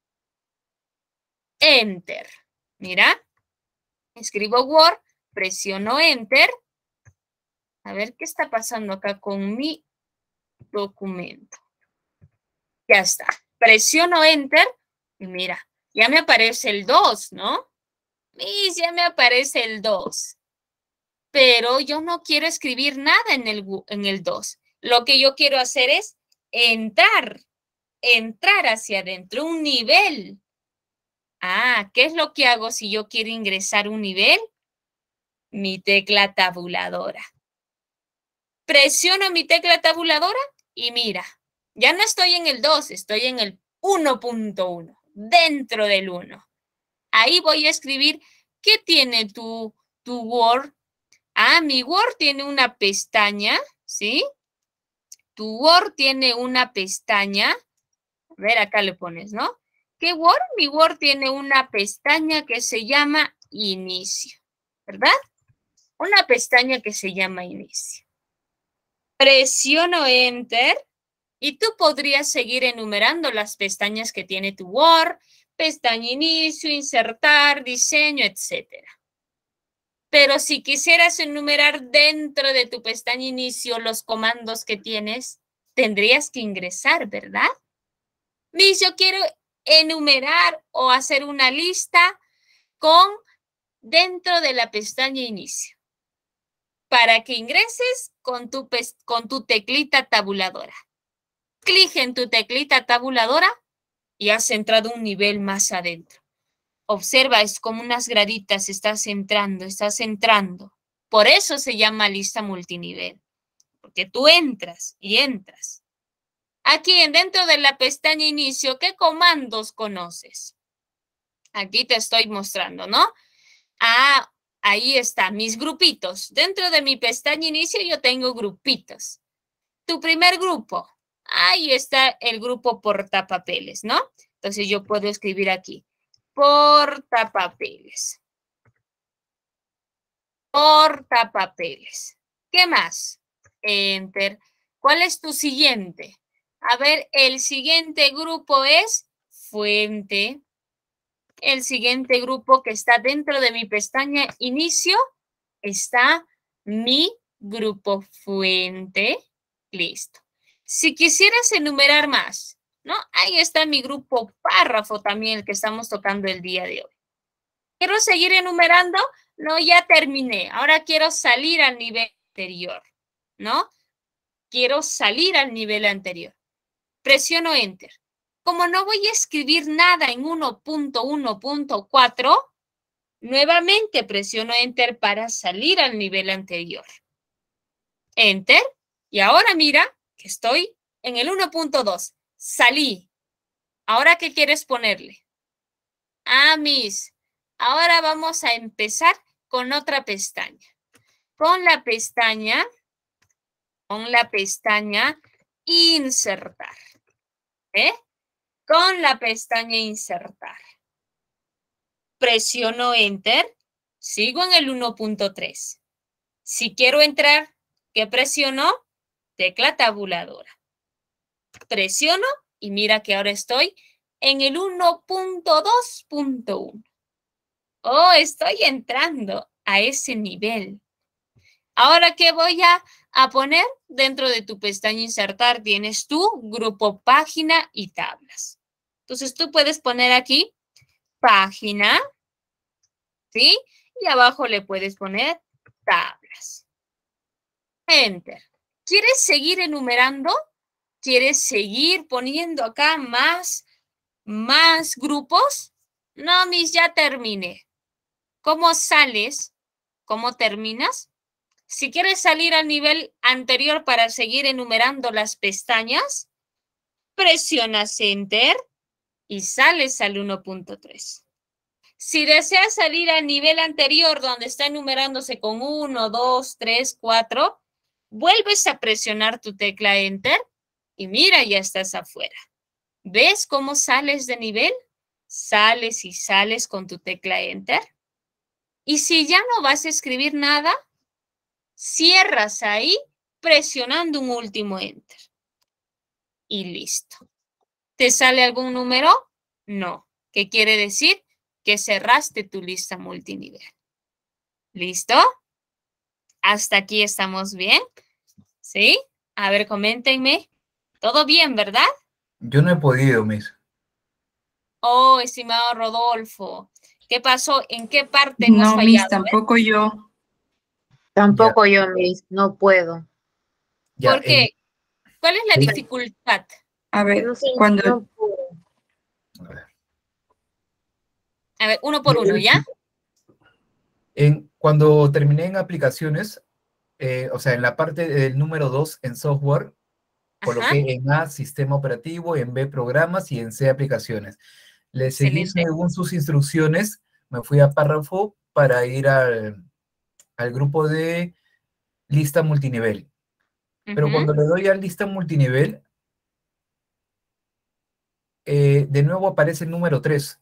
Enter. Mira, escribo Word, presiono Enter. A ver qué está pasando acá con mi documento. Ya está. Presiono Enter y mira, ya me aparece el 2, ¿no? Y ya me aparece el 2. Pero yo no quiero escribir nada en el 2. Lo que yo quiero hacer es entrar hacia adentro, un nivel. Ah, ¿qué es lo que hago si yo quiero ingresar un nivel? Mi tecla tabuladora. Presiono mi tecla tabuladora y mira, ya no estoy en el 2, estoy en el 1.1, dentro del 1. Ahí voy a escribir, ¿qué tiene tu Word? Ah, mi Word tiene una pestaña, ¿sí? Tu Word tiene una pestaña. A ver, acá le pones, ¿no? ¿Qué Word? Mi Word tiene una pestaña que se llama Inicio, ¿verdad? Una pestaña que se llama Inicio. Presiono Enter y tú podrías seguir enumerando las pestañas que tiene tu Word, pestaña Inicio, Insertar, Diseño, etcétera. Pero si quisieras enumerar dentro de tu pestaña Inicio los comandos que tienes, tendrías que ingresar, ¿verdad? Miss, yo quiero enumerar o hacer una lista dentro de la pestaña Inicio. Para que ingreses con tu teclita tabuladora. Clic en tu teclita tabuladora y has entrado un nivel más adentro. Observa, es como unas graditas, estás entrando. Por eso se llama lista multinivel, porque tú entras y entras. Aquí dentro de la pestaña Inicio, ¿qué comandos conoces? Aquí te estoy mostrando, ¿no? Ah, ahí está, mis grupitos. Dentro de mi pestaña Inicio yo tengo grupitos. Tu primer grupo, ahí está el grupo portapapeles, ¿no? Entonces yo puedo escribir aquí, portapapeles. Portapapeles. ¿Qué más? Enter. ¿Cuál es tu siguiente? A ver, el siguiente grupo es fuente. El siguiente grupo que está dentro de mi pestaña Inicio está mi grupo fuente. Listo. Si quisieras enumerar más, ¿no? Ahí está mi grupo párrafo también, el que estamos tocando el día de hoy. ¿Quiero seguir enumerando? No, ya terminé. Ahora quiero salir al nivel anterior, ¿no? Quiero salir al nivel anterior. Presiono Enter. Como no voy a escribir nada en 1.1.4, nuevamente presiono Enter para salir al nivel anterior. Enter. Y ahora mira que estoy en el 1.2. Salí. ¿Ahora qué quieres ponerle? Ah, Miss. Ahora vamos a empezar con otra pestaña. Con la pestaña Insertar. Con la pestaña Insertar. Presiono Enter. Sigo en el 1.3. Si quiero entrar ¿Qué presiono? Tecla tabuladora. Presiono y mira que ahora estoy en el 1.2.1. Oh, estoy entrando a ese nivel. Ahora, ¿qué voy a poner? Dentro de tu pestaña insertar tienes tu grupo, página y tablas. Entonces tú puedes poner aquí página, ¿sí? Y abajo le puedes poner tablas. Enter. ¿Quieres seguir enumerando? ¿Quieres seguir poniendo acá más grupos? No, mis, ya terminé. ¿Cómo sales? ¿Cómo terminas? Si quieres salir al nivel anterior para seguir enumerando las pestañas, presionas Enter y sales al 1.3. Si deseas salir al nivel anterior donde está enumerándose con 1, 2, 3, 4, vuelves a presionar tu tecla Enter y mira, ya estás afuera. ¿Ves cómo sales de nivel? Sales y sales con tu tecla Enter. Y si ya no vas a escribir nada, cierras ahí presionando un último Enter. Y listo. ¿Te sale algún número? No. ¿Qué quiere decir? Que cerraste tu lista multinivel. ¿Listo? ¿Hasta aquí estamos bien? ¿Sí? A ver, coméntenme. ¿Todo bien, verdad? Yo no he podido, Miss. Oh, estimado Rodolfo. ¿Qué pasó? ¿En qué parte hemos No, fallado? Miss, tampoco yo. Tampoco yo, Miss, no puedo. Ya, ¿Por qué? ¿Cuál es la en- dificultad? A ver, No sé, cuando no puedo. a ver. A ver, uno por uno, ¿ya? Cuando terminé en aplicaciones, o sea, en la parte del número 2 en software, Ajá, coloqué en A sistema operativo, en B programas y en C aplicaciones. Le seguí excelente. según sus instrucciones, me fui a párrafo para ir al grupo de lista multinivel. Pero Ujú. cuando le doy a lista multinivel, de nuevo aparece el número 3.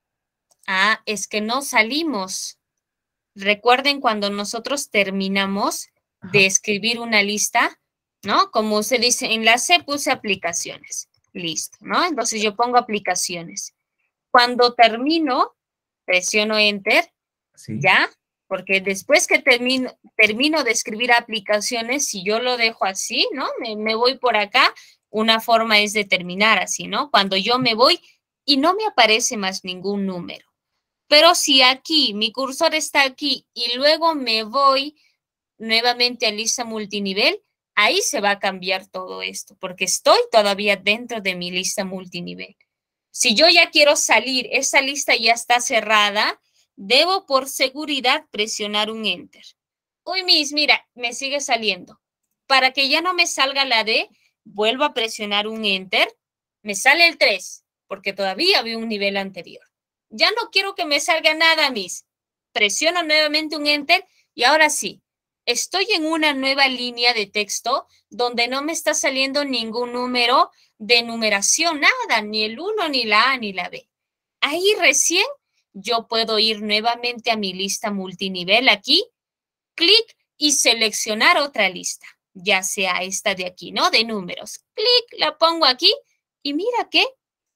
Ah, es que no salimos. Recuerden cuando nosotros terminamos de escribir una lista, ¿no? Como se dice, en la C puse aplicaciones. Listo, ¿no? Entonces yo pongo aplicaciones. Cuando termino, presiono Enter, Sí, ¿ya? Porque después que termino de escribir aplicaciones, si yo lo dejo así, ¿no? Me voy por acá, una forma es de terminar así, ¿no? Cuando yo me voy y no me aparece más ningún número. Pero si aquí mi cursor está aquí y luego me voy nuevamente a lista multinivel, ahí se va a cambiar todo esto, porque estoy todavía dentro de mi lista multinivel. Si yo ya quiero salir, esa lista ya está cerrada, debo por seguridad presionar un Enter. Uy, Miss, mira, me sigue saliendo. Para que ya no me salga la D, vuelvo a presionar un Enter. Me sale el 3, porque todavía había un nivel anterior. Ya no quiero que me salga nada, Miss. Presiono nuevamente un Enter y ahora sí, estoy en una nueva línea de texto donde no me está saliendo ningún número de numeración, nada, ni el 1, ni la A, ni la B. Ahí recién yo puedo ir nuevamente a mi lista multinivel aquí, clic y seleccionar otra lista, ya sea esta de aquí, ¿no? De números. Clic, la pongo aquí y mira que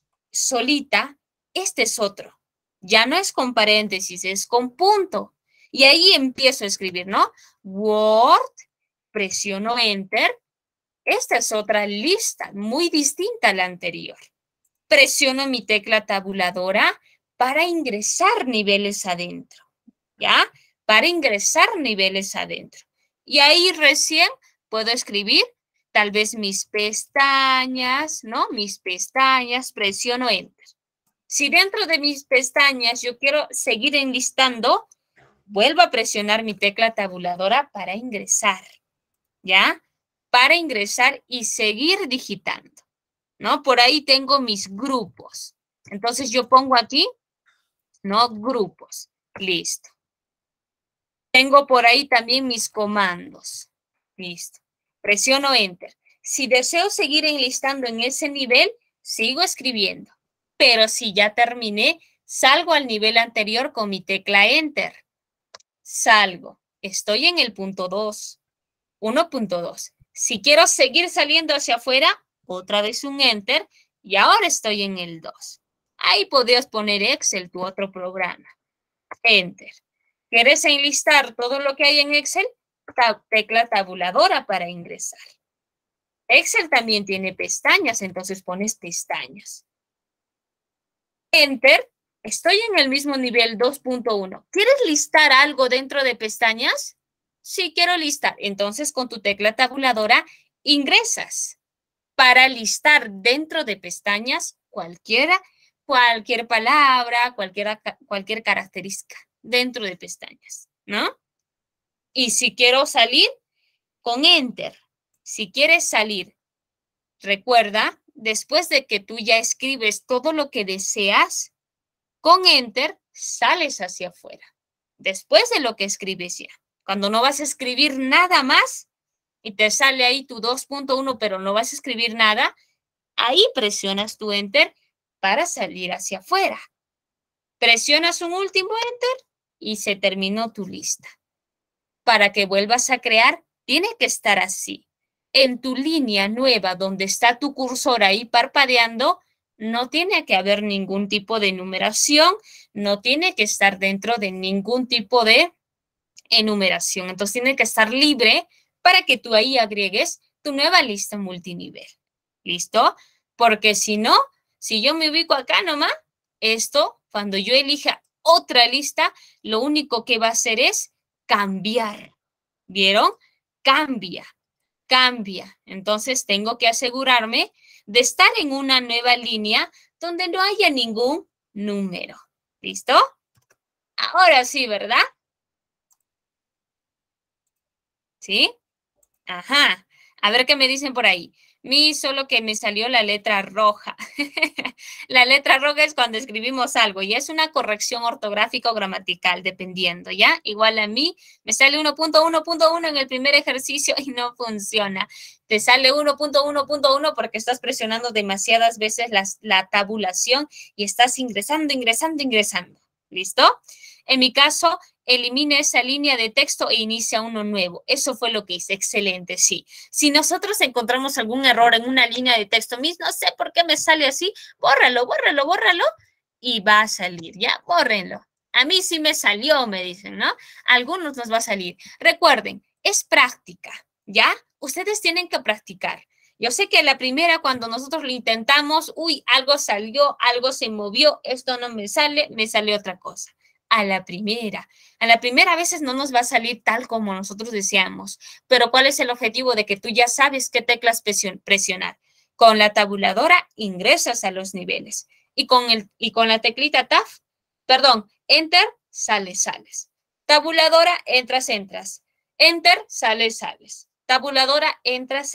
solita, este es otro. Ya no es con paréntesis, es con punto. Y ahí empiezo a escribir, ¿no? Word, presiono Enter. Esta es otra lista muy distinta a la anterior. Presiono mi tecla tabuladora para ingresar niveles adentro, ¿ya? Para ingresar niveles adentro. Y ahí recién puedo escribir tal vez mis pestañas, ¿no? Mis pestañas, presiono Enter. Si dentro de mis pestañas yo quiero seguir enlistando, vuelvo a presionar mi tecla tabuladora para ingresar, ¿ya? Para ingresar y seguir digitando, ¿no? Por ahí tengo mis grupos. Entonces yo pongo aquí, ¿no? Grupos. Listo. Tengo por ahí también mis comandos. Listo. Presiono Enter. Si deseo seguir enlistando en ese nivel, sigo escribiendo. Pero si ya terminé, salgo al nivel anterior con mi tecla Enter. Salgo. Estoy en el punto 2. 1.2. Si quiero seguir saliendo hacia afuera, otra vez un Enter, y ahora estoy en el 2. Ahí podrías poner Excel, tu otro programa. Enter. ¿Quieres enlistar todo lo que hay en Excel? Tecla tabuladora para ingresar. Excel también tiene pestañas, entonces pones pestañas. Enter. Estoy en el mismo nivel 2.1. ¿Quieres listar algo dentro de pestañas? Sí, quiero listar. Entonces, con tu tecla tabuladora, ingresas para listar dentro de pestañas cualquier palabra, cualquier característica dentro de pestañas, ¿no? Y si quiero salir, con Enter. Si quieres salir, recuerda, después de que tú ya escribes todo lo que deseas, con Enter sales hacia afuera. Después de lo que escribes ya. Cuando no vas a escribir nada más y te sale ahí tu 2.1, pero no vas a escribir nada, ahí presionas tu Enter para salir hacia afuera. Presionas un último Enter y se terminó tu lista. Para que vuelvas a crear, tiene que estar así. En tu línea nueva donde está tu cursor ahí parpadeando, no tiene que haber ningún tipo de numeración, no tiene que estar dentro de ningún tipo de enumeración. Entonces tiene que estar libre para que tú ahí agregues tu nueva lista multinivel. ¿Listo? Porque si no, si yo me ubico acá nomás, esto, cuando yo elija otra lista, lo único que va a hacer es cambiar. ¿Vieron? Cambia. Entonces tengo que asegurarme de estar en una nueva línea donde no haya ningún número. ¿Listo? Ahora sí, ¿verdad? ¿Sí? Ajá. A ver qué me dicen por ahí. Solo que me salió la letra roja. La letra roja es cuando escribimos algo y es una corrección ortográfica o gramatical, dependiendo, ¿ya? Igual a mí me sale 1.1.1 en el primer ejercicio y no funciona. Te sale 1.1.1 porque estás presionando demasiadas veces la tabulación y estás ingresando. ¿Listo? En mi caso, elimina esa línea de texto e inicia uno nuevo. Eso fue lo que hice. Excelente, sí. Si nosotros encontramos algún error en una línea de texto, no sé por qué me sale así, bórralo y va a salir, ¿ya? Bórrenlo. A mí sí me salió, me dicen, ¿no? A algunos nos va a salir. Recuerden, es práctica, ¿ya? Ustedes tienen que practicar. Yo sé que la primera, cuando nosotros lo intentamos, algo salió, algo se movió, esto no me sale otra cosa. A la primera a veces no nos va a salir tal como nosotros deseamos, pero ¿cuál es el objetivo? De que tú ya sabes qué teclas presionar. Con la tabuladora ingresas a los niveles y con la teclita Enter, sales. Tabuladora, entras. Enter, sales. Tabuladora, entras.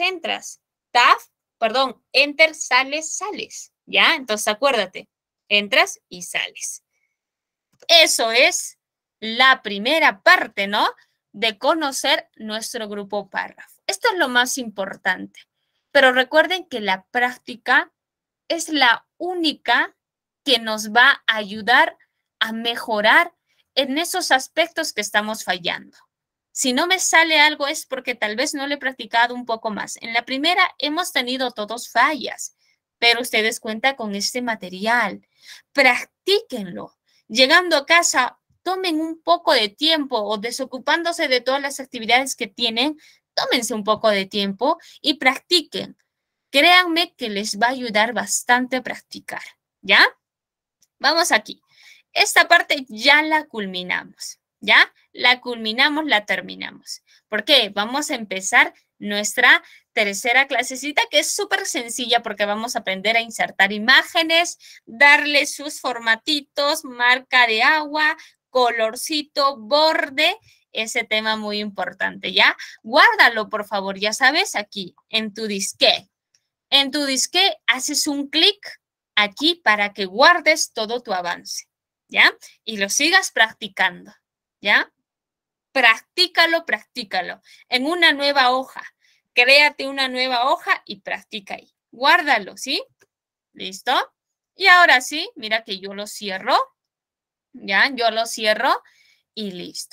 Enter, sales. ¿Ya? Entonces acuérdate, entras y sales. Eso es la primera parte, ¿no? De conocer nuestro grupo párrafo. Esto es lo más importante. Pero recuerden que la práctica es la única que nos va a ayudar a mejorar en esos aspectos que estamos fallando. Si no me sale algo es porque tal vez no lo he practicado un poco más. En la primera hemos tenido todos fallas, pero ustedes cuentan con este material. Practíquenlo. Llegando a casa, tomen un poco de tiempo o desocupándose de todas las actividades que tienen, tómense un poco de tiempo y practiquen. Créanme que les va a ayudar bastante a practicar, ¿ya? Vamos aquí. Esta parte ya la culminamos, ¿ya? La culminamos, la terminamos. ¿Por qué? Vamos a empezar nuestra tercera clasecita, que es súper sencilla porque vamos a aprender a insertar imágenes, darle sus formatitos, marca de agua, colorcito, borde, ese tema muy importante, ¿ya? Guárdalo, por favor, ya sabes, aquí en tu disque. En tu disque haces un clic aquí para que guardes todo tu avance, ¿ya? Y lo sigas practicando, ¿ya? Practícalo. En una nueva hoja. Créate una nueva hoja y practica ahí. Guárdalo, ¿sí? ¿Listo? Y ahora sí, mira que yo lo cierro. ¿Ya? Yo lo cierro y listo.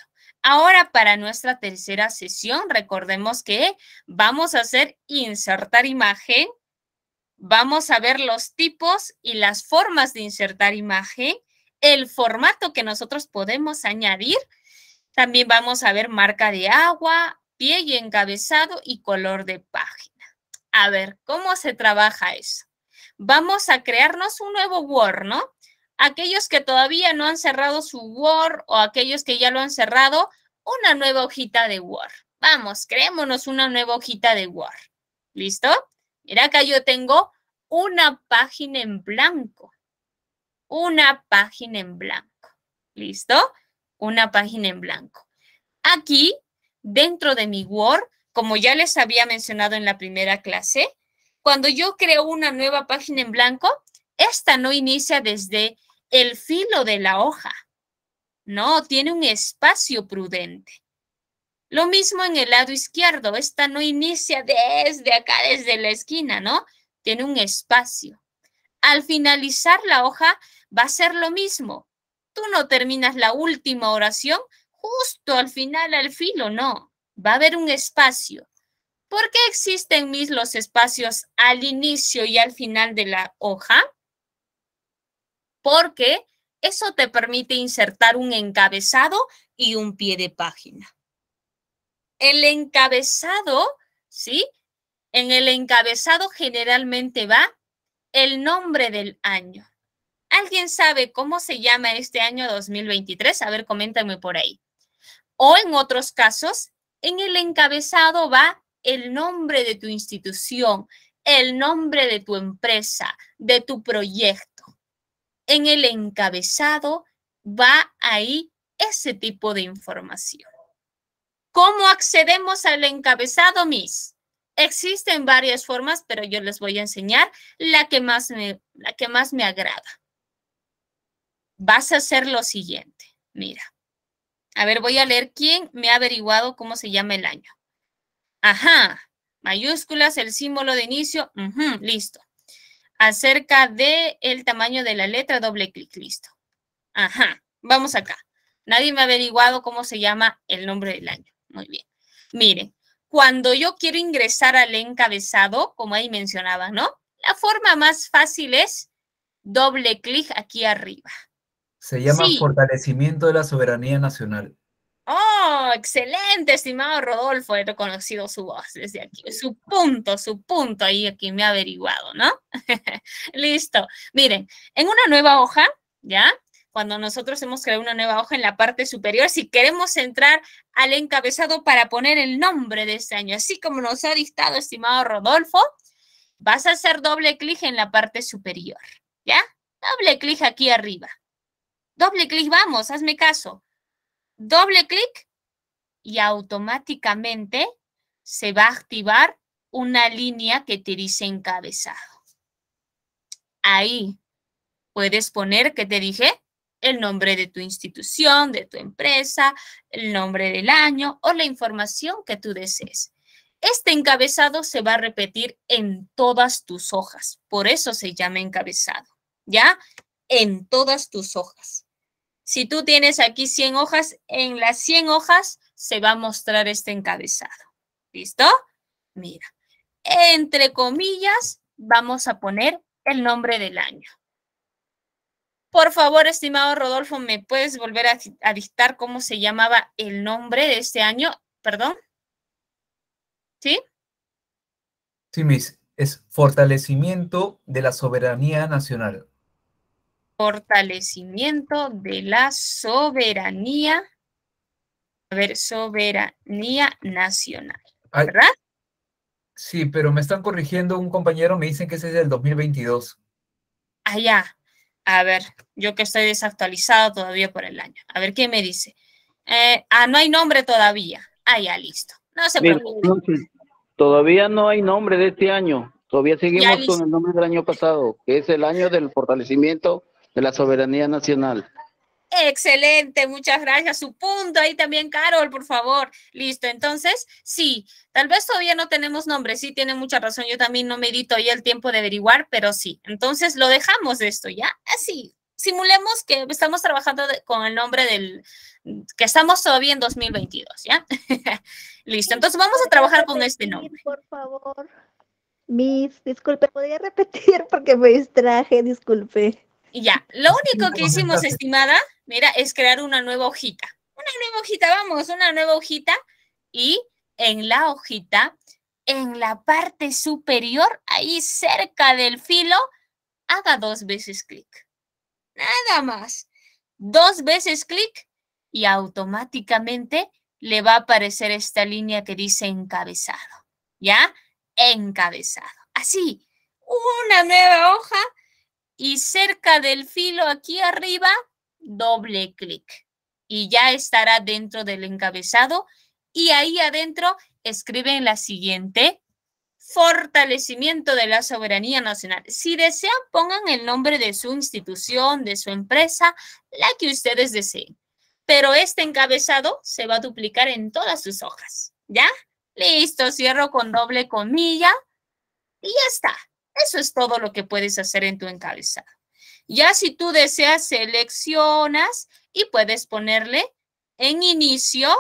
Ahora para nuestra tercera sesión, recordemos que vamos a hacer insertar imagen. Vamos a ver los tipos y las formas de insertar imagen, el formato que nosotros podemos añadir. También vamos a ver marca de agua, pie y encabezado y color de página. A ver, ¿cómo se trabaja eso? Vamos a crearnos un nuevo Word, ¿no? Aquellos que todavía no han cerrado su Word o aquellos que ya lo han cerrado, una nueva hojita de Word. Vamos, creémonos una nueva hojita de Word. ¿Listo? Mira, acá yo tengo una página en blanco. Una página en blanco. ¿Listo? Una página en blanco. Aquí, dentro de mi Word, como ya les había mencionado en la primera clase, cuando yo creo una nueva página en blanco, esta no inicia desde el filo de la hoja. No, tiene un espacio prudente. Lo mismo en el lado izquierdo. Esta no inicia desde acá, desde la esquina, ¿no? Tiene un espacio. Al finalizar la hoja va a ser lo mismo. Tú no terminas la última oración justo al final, al filo, no. Va a haber un espacio. ¿Por qué existen los espacios al inicio y al final de la hoja? Porque eso te permite insertar un encabezado y un pie de página. El encabezado, ¿sí? En el encabezado generalmente va el nombre del año. ¿Alguien sabe cómo se llama este año 2023? A ver, coméntame por ahí. O en otros casos, en el encabezado va el nombre de tu institución, el nombre de tu empresa, de tu proyecto. En el encabezado va ahí ese tipo de información. ¿Cómo accedemos al encabezado, Miss? Existen varias formas, pero yo les voy a enseñar la que más me agrada. Vas a hacer lo siguiente. Mira. A ver, voy a leer quién me ha averiguado cómo se llama el año. Ajá. Mayúsculas, el símbolo de inicio. Listo. Acerca del tamaño de la letra, doble clic. Listo. Ajá. Vamos acá. Nadie me ha averiguado cómo se llama el nombre del año. Muy bien. Miren, cuando yo quiero ingresar al encabezado, como ahí mencionaba, ¿no? La forma más fácil es doble clic aquí arriba. Se llama Sí. Fortalecimiento de la Soberanía Nacional. Oh, excelente, estimado Rodolfo. He reconocido su voz desde aquí. Su punto ahí aquí me ha averiguado, ¿no? Listo. Miren, en una nueva hoja, ¿ya? Cuando nosotros hemos creado una nueva hoja en la parte superior, si queremos entrar al encabezado para poner el nombre de este año, así como nos ha dictado, estimado Rodolfo, vas a hacer doble clic en la parte superior, ¿ya? Doble clic aquí arriba. Doble clic, vamos, hazme caso. Doble clic y automáticamente se va a activar una línea que te dice encabezado. Ahí puedes poner, ¿qué te dije? El nombre de tu institución, de tu empresa, el nombre del año o la información que tú desees. Este encabezado se va a repetir en todas tus hojas. Por eso se llama encabezado, ¿ya? En todas tus hojas. Si tú tienes aquí 100 hojas, en las 100 hojas se va a mostrar este encabezado. ¿Listo? Mira, entre comillas vamos a poner el nombre del año. Por favor, estimado Rodolfo, ¿me puedes volver a dictar cómo se llamaba el nombre de este año? Perdón. ¿Sí? Sí, Miss. Es Fortalecimiento de la Soberanía Nacional. Fortalecimiento de la soberanía. A ver, soberanía nacional. ¿Verdad? Sí, pero me están corrigiendo un compañero, me dicen que ese es del 2022. Ah, ya. A ver, yo que estoy desactualizado todavía por el año. A ver, ¿qué me dice? No hay nombre todavía. Ah, ya, listo. No se preocupe. Todavía no hay nombre de este año. Todavía seguimos con el nombre del año pasado, que es el año del fortalecimiento de la soberanía nacional. Excelente, muchas gracias. Su punto ahí también, Carol, por favor. Listo, entonces, sí, tal vez todavía no tenemos nombre, sí, tiene mucha razón. Yo también no me di todavía el tiempo de averiguar, pero sí. Entonces, lo dejamos de esto, ¿ya? Así, simulemos que estamos trabajando con el nombre que estamos todavía en 2022, ¿ya? Listo, entonces vamos a trabajar con este nombre. Por favor. Miss, disculpe, ¿podría repetir porque me distraje? Disculpe. Y ya, lo único que hicimos, estimada, mira, es crear una nueva hojita. Una nueva hojita, vamos, una nueva hojita. Y en la hojita, en la parte superior, ahí cerca del filo, haga 2 veces clic. Nada más. 2 veces clic y automáticamente le va a aparecer esta línea que dice encabezado. ¿Ya? Encabezado. Así, una nueva hoja y cerca del filo aquí arriba, doble clic. Y ya estará dentro del encabezado y ahí adentro escriben la siguiente: fortalecimiento de la soberanía nacional. Si desean, pongan el nombre de su institución, de su empresa, la que ustedes deseen. Pero este encabezado se va a duplicar en todas sus hojas. ¿Ya? Listo, cierro con doble comilla y ya está. Eso es todo lo que puedes hacer en tu encabezado. Ya si tú deseas, seleccionas y puedes ponerle en inicio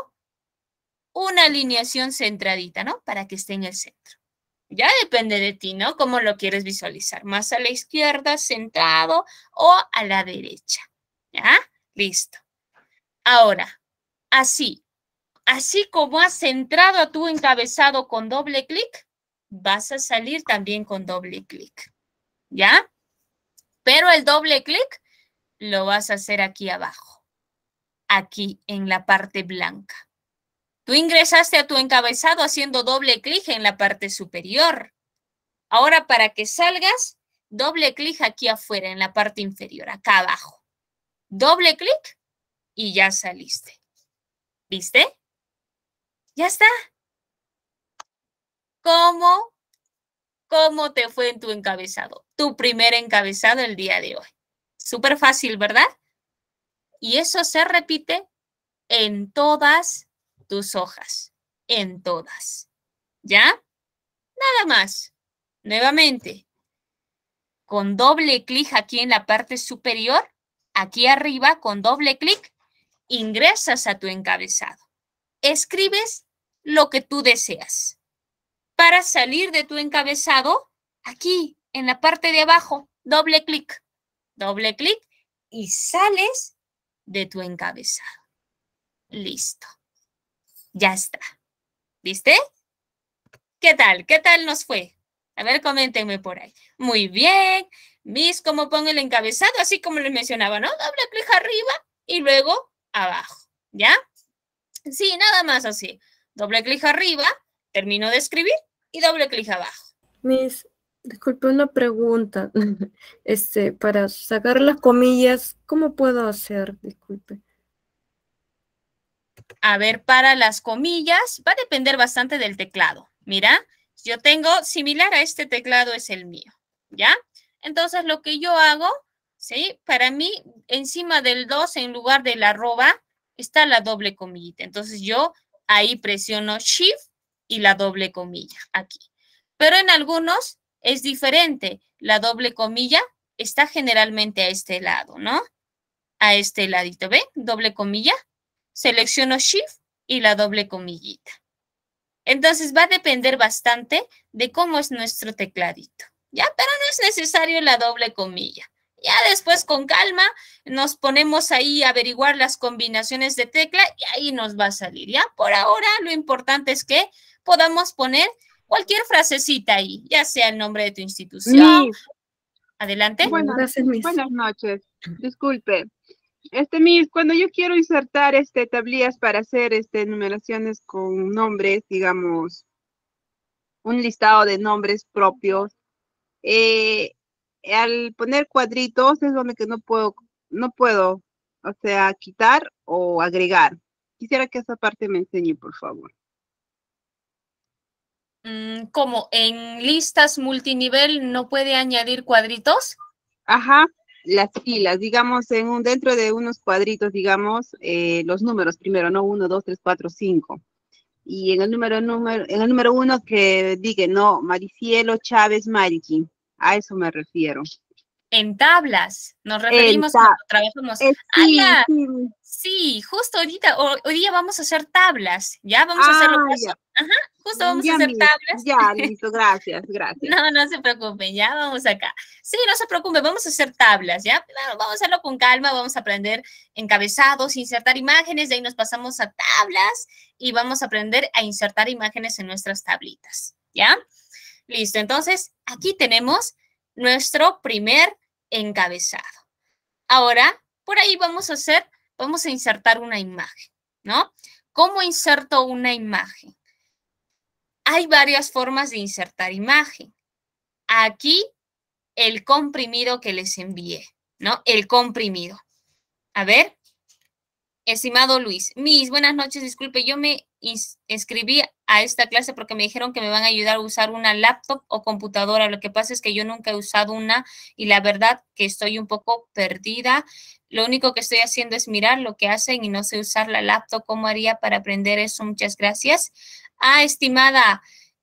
una alineación centradita, ¿no? Para que esté en el centro. Ya depende de ti, ¿no? Cómo lo quieres visualizar. Más a la izquierda, centrado, o a la derecha. ¿Ya? Listo. Ahora, así como has centrado a tu encabezado con doble clic, vas a salir también con doble clic. ¿Ya? Pero el doble clic lo vas a hacer aquí abajo. Aquí, en la parte blanca. Tú ingresaste a tu encabezado haciendo doble clic en la parte superior. Ahora, para que salgas, doble clic aquí afuera, en la parte inferior, acá abajo. Doble clic y ya saliste. ¿Viste? Ya está. ¿Cómo te fue en tu encabezado? Tu primer encabezado el día de hoy. Súper fácil, ¿verdad? Y eso se repite en todas tus hojas, en todas. ¿Ya? Nada más. Nuevamente, con doble clic aquí en la parte superior, aquí arriba, con doble clic, ingresas a tu encabezado. Escribes lo que tú deseas. Para salir de tu encabezado, aquí, en la parte de abajo, doble clic y sales de tu encabezado. Listo. Ya está. ¿Viste? ¿Qué tal? ¿Qué tal nos fue? A ver, coméntenme por ahí. Muy bien. Miss, ¿cómo pongo el encabezado? Así como les mencionaba, ¿no? Doble clic arriba y luego abajo. ¿Ya? Sí, nada más así. Doble clic arriba, termino de escribir y doble clic abajo. Miss, disculpe, una pregunta. Para sacar las comillas, ¿cómo puedo hacer? Disculpe. A ver, para las comillas va a depender bastante del teclado. Mira, yo tengo similar a este teclado, es el mío, ¿ya? Entonces, lo que yo hago, ¿sí? Para mí, encima del 2, en lugar de la arroba, está la doble comillita. Entonces, yo ahí presiono Shift y la doble comilla aquí. Pero en algunos es diferente. La doble comilla está generalmente a este lado, ¿no? A este ladito, ¿ven? Doble comilla. Selecciono Shift y la doble comillita. Entonces va a depender bastante de cómo es nuestro tecladito, ¿ya? Pero no es necesario la doble comilla. Ya después con calma nos ponemos ahí a averiguar las combinaciones de tecla y ahí nos va a salir, ¿ya? Por ahora lo importante es que podamos poner cualquier frasecita ahí, ya sea el nombre de tu institución. Miss. Adelante. Gracias, Miss. Buenas noches. Disculpe. Miss, cuando yo quiero insertar tablillas para hacer numeraciones con nombres, digamos, un listado de nombres propios, al poner cuadritos es donde que no puedo, o sea, quitar o agregar. Quisiera que esa parte me enseñe, por favor. ¿Cómo en listas multinivel no puede añadir cuadritos? Ajá. Las filas, digamos, dentro de unos cuadritos, digamos, los números primero, ¿no? 1, 2, 3, 4, 5. Y en el número 1 que diga, no, Maricielo Chávez Mariqui. A eso me refiero. En tablas. Nos referimos cuando trabajamos. Sí, ya. sí. Sí, justo ahorita, hoy día vamos a hacer tablas. Ya vamos a hacerlo. Ya. Ajá, justo vamos a Ya, hacer Miss, tablas. ya, listo, gracias. No, no se preocupen, ya vamos acá. Sí, no se preocupen, vamos a hacer tablas, ¿ya? Bueno, vamos a hacerlo con calma, vamos a aprender encabezados, insertar imágenes, de ahí nos pasamos a tablas y vamos a aprender a insertar imágenes en nuestras tablitas, ¿ya? Listo, entonces aquí tenemos nuestro primer encabezado. Ahora, por ahí vamos a insertar una imagen, ¿no? ¿Cómo inserto una imagen? Hay varias formas de insertar imagen. Aquí, el comprimido que les envié, ¿no? El comprimido. A ver, estimado Luis. Miss, buenas noches, disculpe, yo me inscribí a esta clase porque me dijeron que me van a ayudar a usar una laptop o computadora. Lo que pasa es que yo nunca he usado una y la verdad que estoy un poco perdida. Lo único que estoy haciendo es mirar lo que hacen y no sé usar la laptop. ¿Cómo haría para aprender eso? Muchas gracias. Estimada,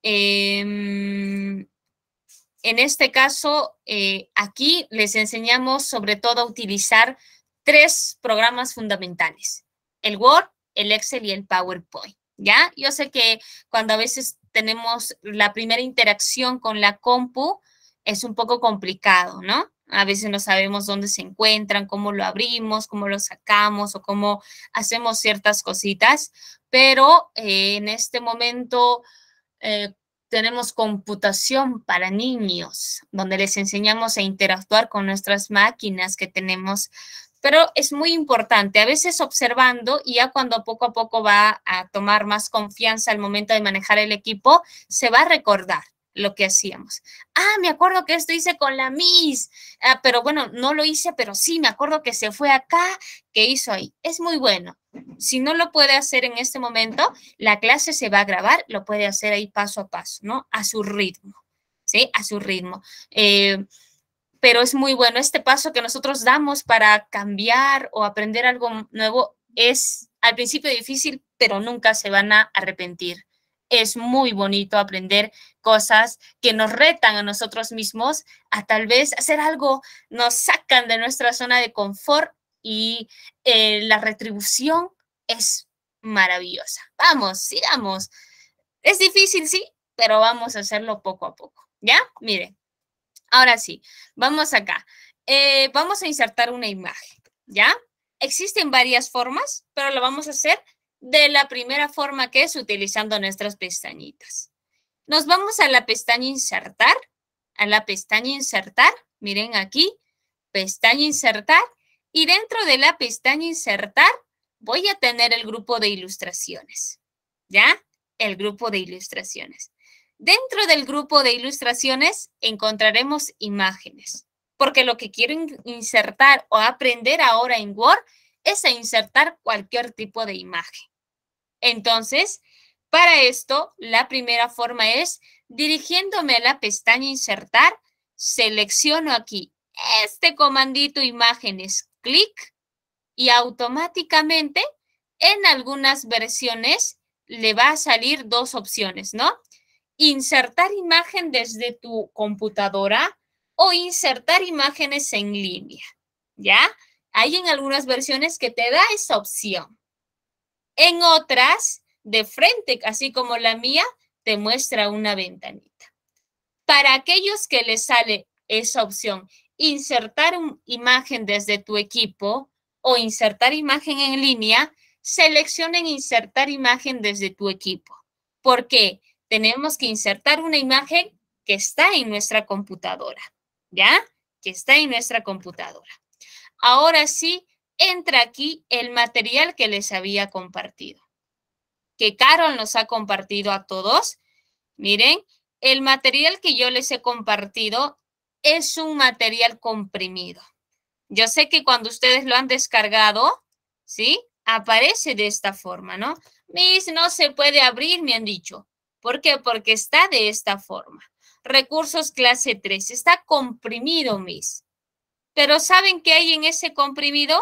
en este caso, aquí les enseñamos sobre todo a utilizar 3 programas fundamentales, el Word, el Excel y el PowerPoint, ¿ya? Yo sé que cuando a veces tenemos la primera interacción con la compu, es un poco complicado, ¿no? A veces no sabemos dónde se encuentran, cómo lo abrimos, cómo lo sacamos o cómo hacemos ciertas cositas, pero en este momento tenemos computación para niños, donde les enseñamos a interactuar con nuestras máquinas que tenemos, pero es muy importante, a veces observando y ya cuando poco a poco va a tomar más confianza al momento de manejar el equipo, se va a recordar lo que hacíamos. Me acuerdo que esto hice con la Miss, pero bueno, no lo hice, pero sí, me acuerdo que se fue acá, que hizo ahí. Es muy bueno. Si no lo puede hacer en este momento, la clase se va a grabar, lo puede hacer ahí paso a paso, ¿no? A su ritmo, ¿sí? A su ritmo. Pero es muy bueno. Este paso que nosotros damos para cambiar o aprender algo nuevo es al principio difícil, pero nunca se van a arrepentir. Es muy bonito aprender cosas que nos retan a nosotros mismos a tal vez hacer algo, nos sacan de nuestra zona de confort y la retribución es maravillosa. Vamos, sigamos. Es difícil, sí, pero vamos a hacerlo poco a poco. ¿Ya? Miren. Ahora sí, vamos acá. Vamos a insertar una imagen, ¿ya? Existen varias formas, pero lo vamos a hacer de la primera forma, que es utilizando nuestras pestañitas. Nos vamos a la pestaña insertar, miren aquí, pestaña insertar, y dentro de la pestaña insertar voy a tener el grupo de ilustraciones, ¿ya? El grupo de ilustraciones. Dentro del grupo de ilustraciones encontraremos imágenes, porque lo que quiero insertar o aprender ahora en Word es a insertar cualquier tipo de imagen. Entonces, para esto, la primera forma es dirigiéndome a la pestaña insertar, selecciono aquí este comandito imágenes, clic, y automáticamente en algunas versiones le va a salir 2 opciones, ¿no? Insertar imagen desde tu computadora o insertar imágenes en línea, ¿ya? Hay en algunas versiones que te da esa opción. En otras, de frente, así como la mía, te muestra una ventanita. Para aquellos que les sale esa opción, insertar imagen desde tu equipo o insertar imagen en línea, seleccionen insertar imagen desde tu equipo. ¿Por qué? Tenemos que insertar una imagen que está en nuestra computadora, ¿ya? Que está en nuestra computadora. Ahora sí, entra aquí el material que les había compartido, que Carol nos ha compartido a todos. Miren, el material que yo les he compartido es un material comprimido. Yo sé que cuando ustedes lo han descargado, ¿sí? Aparece de esta forma, ¿no? Miss, no se puede abrir, me han dicho. ¿Por qué? Porque está de esta forma. Recursos clase 3. Está comprimido, Miss. Pero ¿saben qué hay en ese comprimido?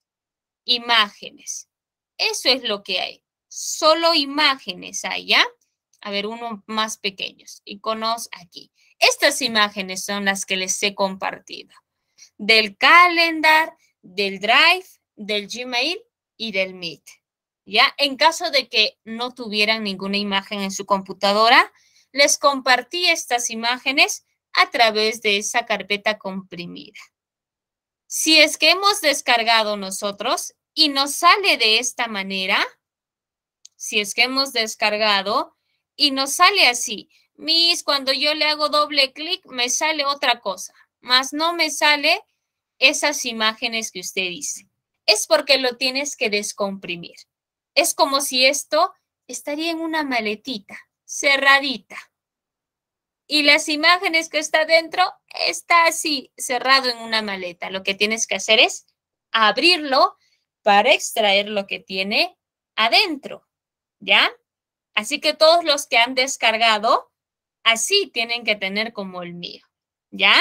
Imágenes. Eso es lo que hay. Solo imágenes hay, ¿ya? A ver, uno más pequeños. Iconos aquí. Estas imágenes son las que les he compartido. del calendar, del Drive, del Gmail y del Meet. ¿Ya? En caso de que no tuvieran ninguna imagen en su computadora, les compartí estas imágenes a través de esa carpeta comprimida. Si es que hemos descargado nosotros y nos sale de esta manera, si es que hemos descargado y nos sale así, Miss, cuando yo le hago doble clic me sale otra cosa, más no me sale esas imágenes que usted dice. Es porque lo tienes que descomprimir. Es como si esto estaría en una maletita, cerradita. Y las imágenes que está dentro está así, cerrado en una maleta. Lo que tienes que hacer es abrirlo para extraer lo que tiene adentro, ¿ya? Así que todos los que han descargado, así tienen que tener como el mío, ¿ya?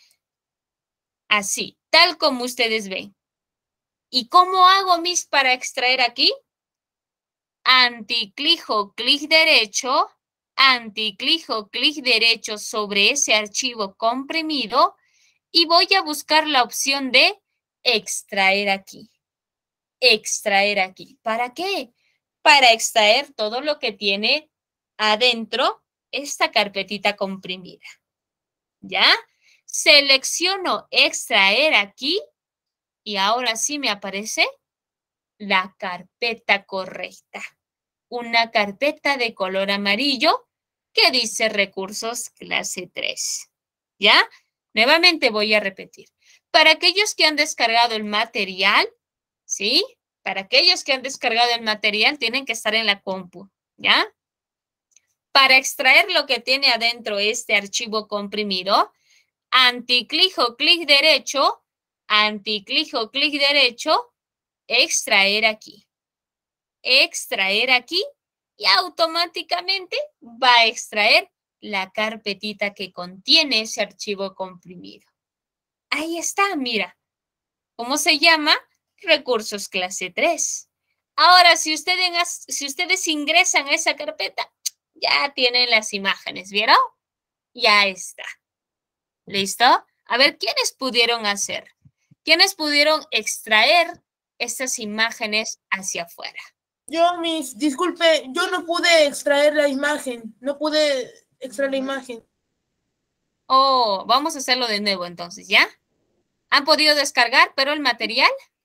Así, tal como ustedes ven. ¿Y cómo hago, Miss, para extraer aquí? Anticlijo, clic derecho, anticlijo, clic derecho sobre ese archivo comprimido y voy a buscar la opción de extraer aquí. Extraer aquí. ¿Para qué? Para extraer todo lo que tiene adentro esta carpetita comprimida. ¿Ya? Selecciono extraer aquí y ahora sí me aparece la carpeta correcta. Una carpeta de color amarillo que dice recursos clase 3. ¿Ya? Nuevamente voy a repetir. Para aquellos que han descargado el material, ¿sí? Para aquellos que han descargado el material tienen que estar en la compu, ¿ya? Para extraer lo que tiene adentro este archivo comprimido, anticlijo, clic derecho, anticlijo, clic derecho, extraer aquí. Extraer aquí y automáticamente va a extraer la carpetita que contiene ese archivo comprimido. Ahí está, mira. ¿Cómo se llama? Recursos clase 3. Ahora, si ustedes ingresan a esa carpeta, ya tienen las imágenes, ¿vieron? Ya está. ¿Listo? A ver, ¿quiénes pudieron hacer? ¿Quiénes pudieron extraer estas imágenes hacia afuera? Yo, Miss, disculpe, yo no pude extraer la imagen. No pude extraer la imagen. Oh, vamos a hacerlo de nuevo entonces, ¿ya? ¿Han podido descargar, pero el material?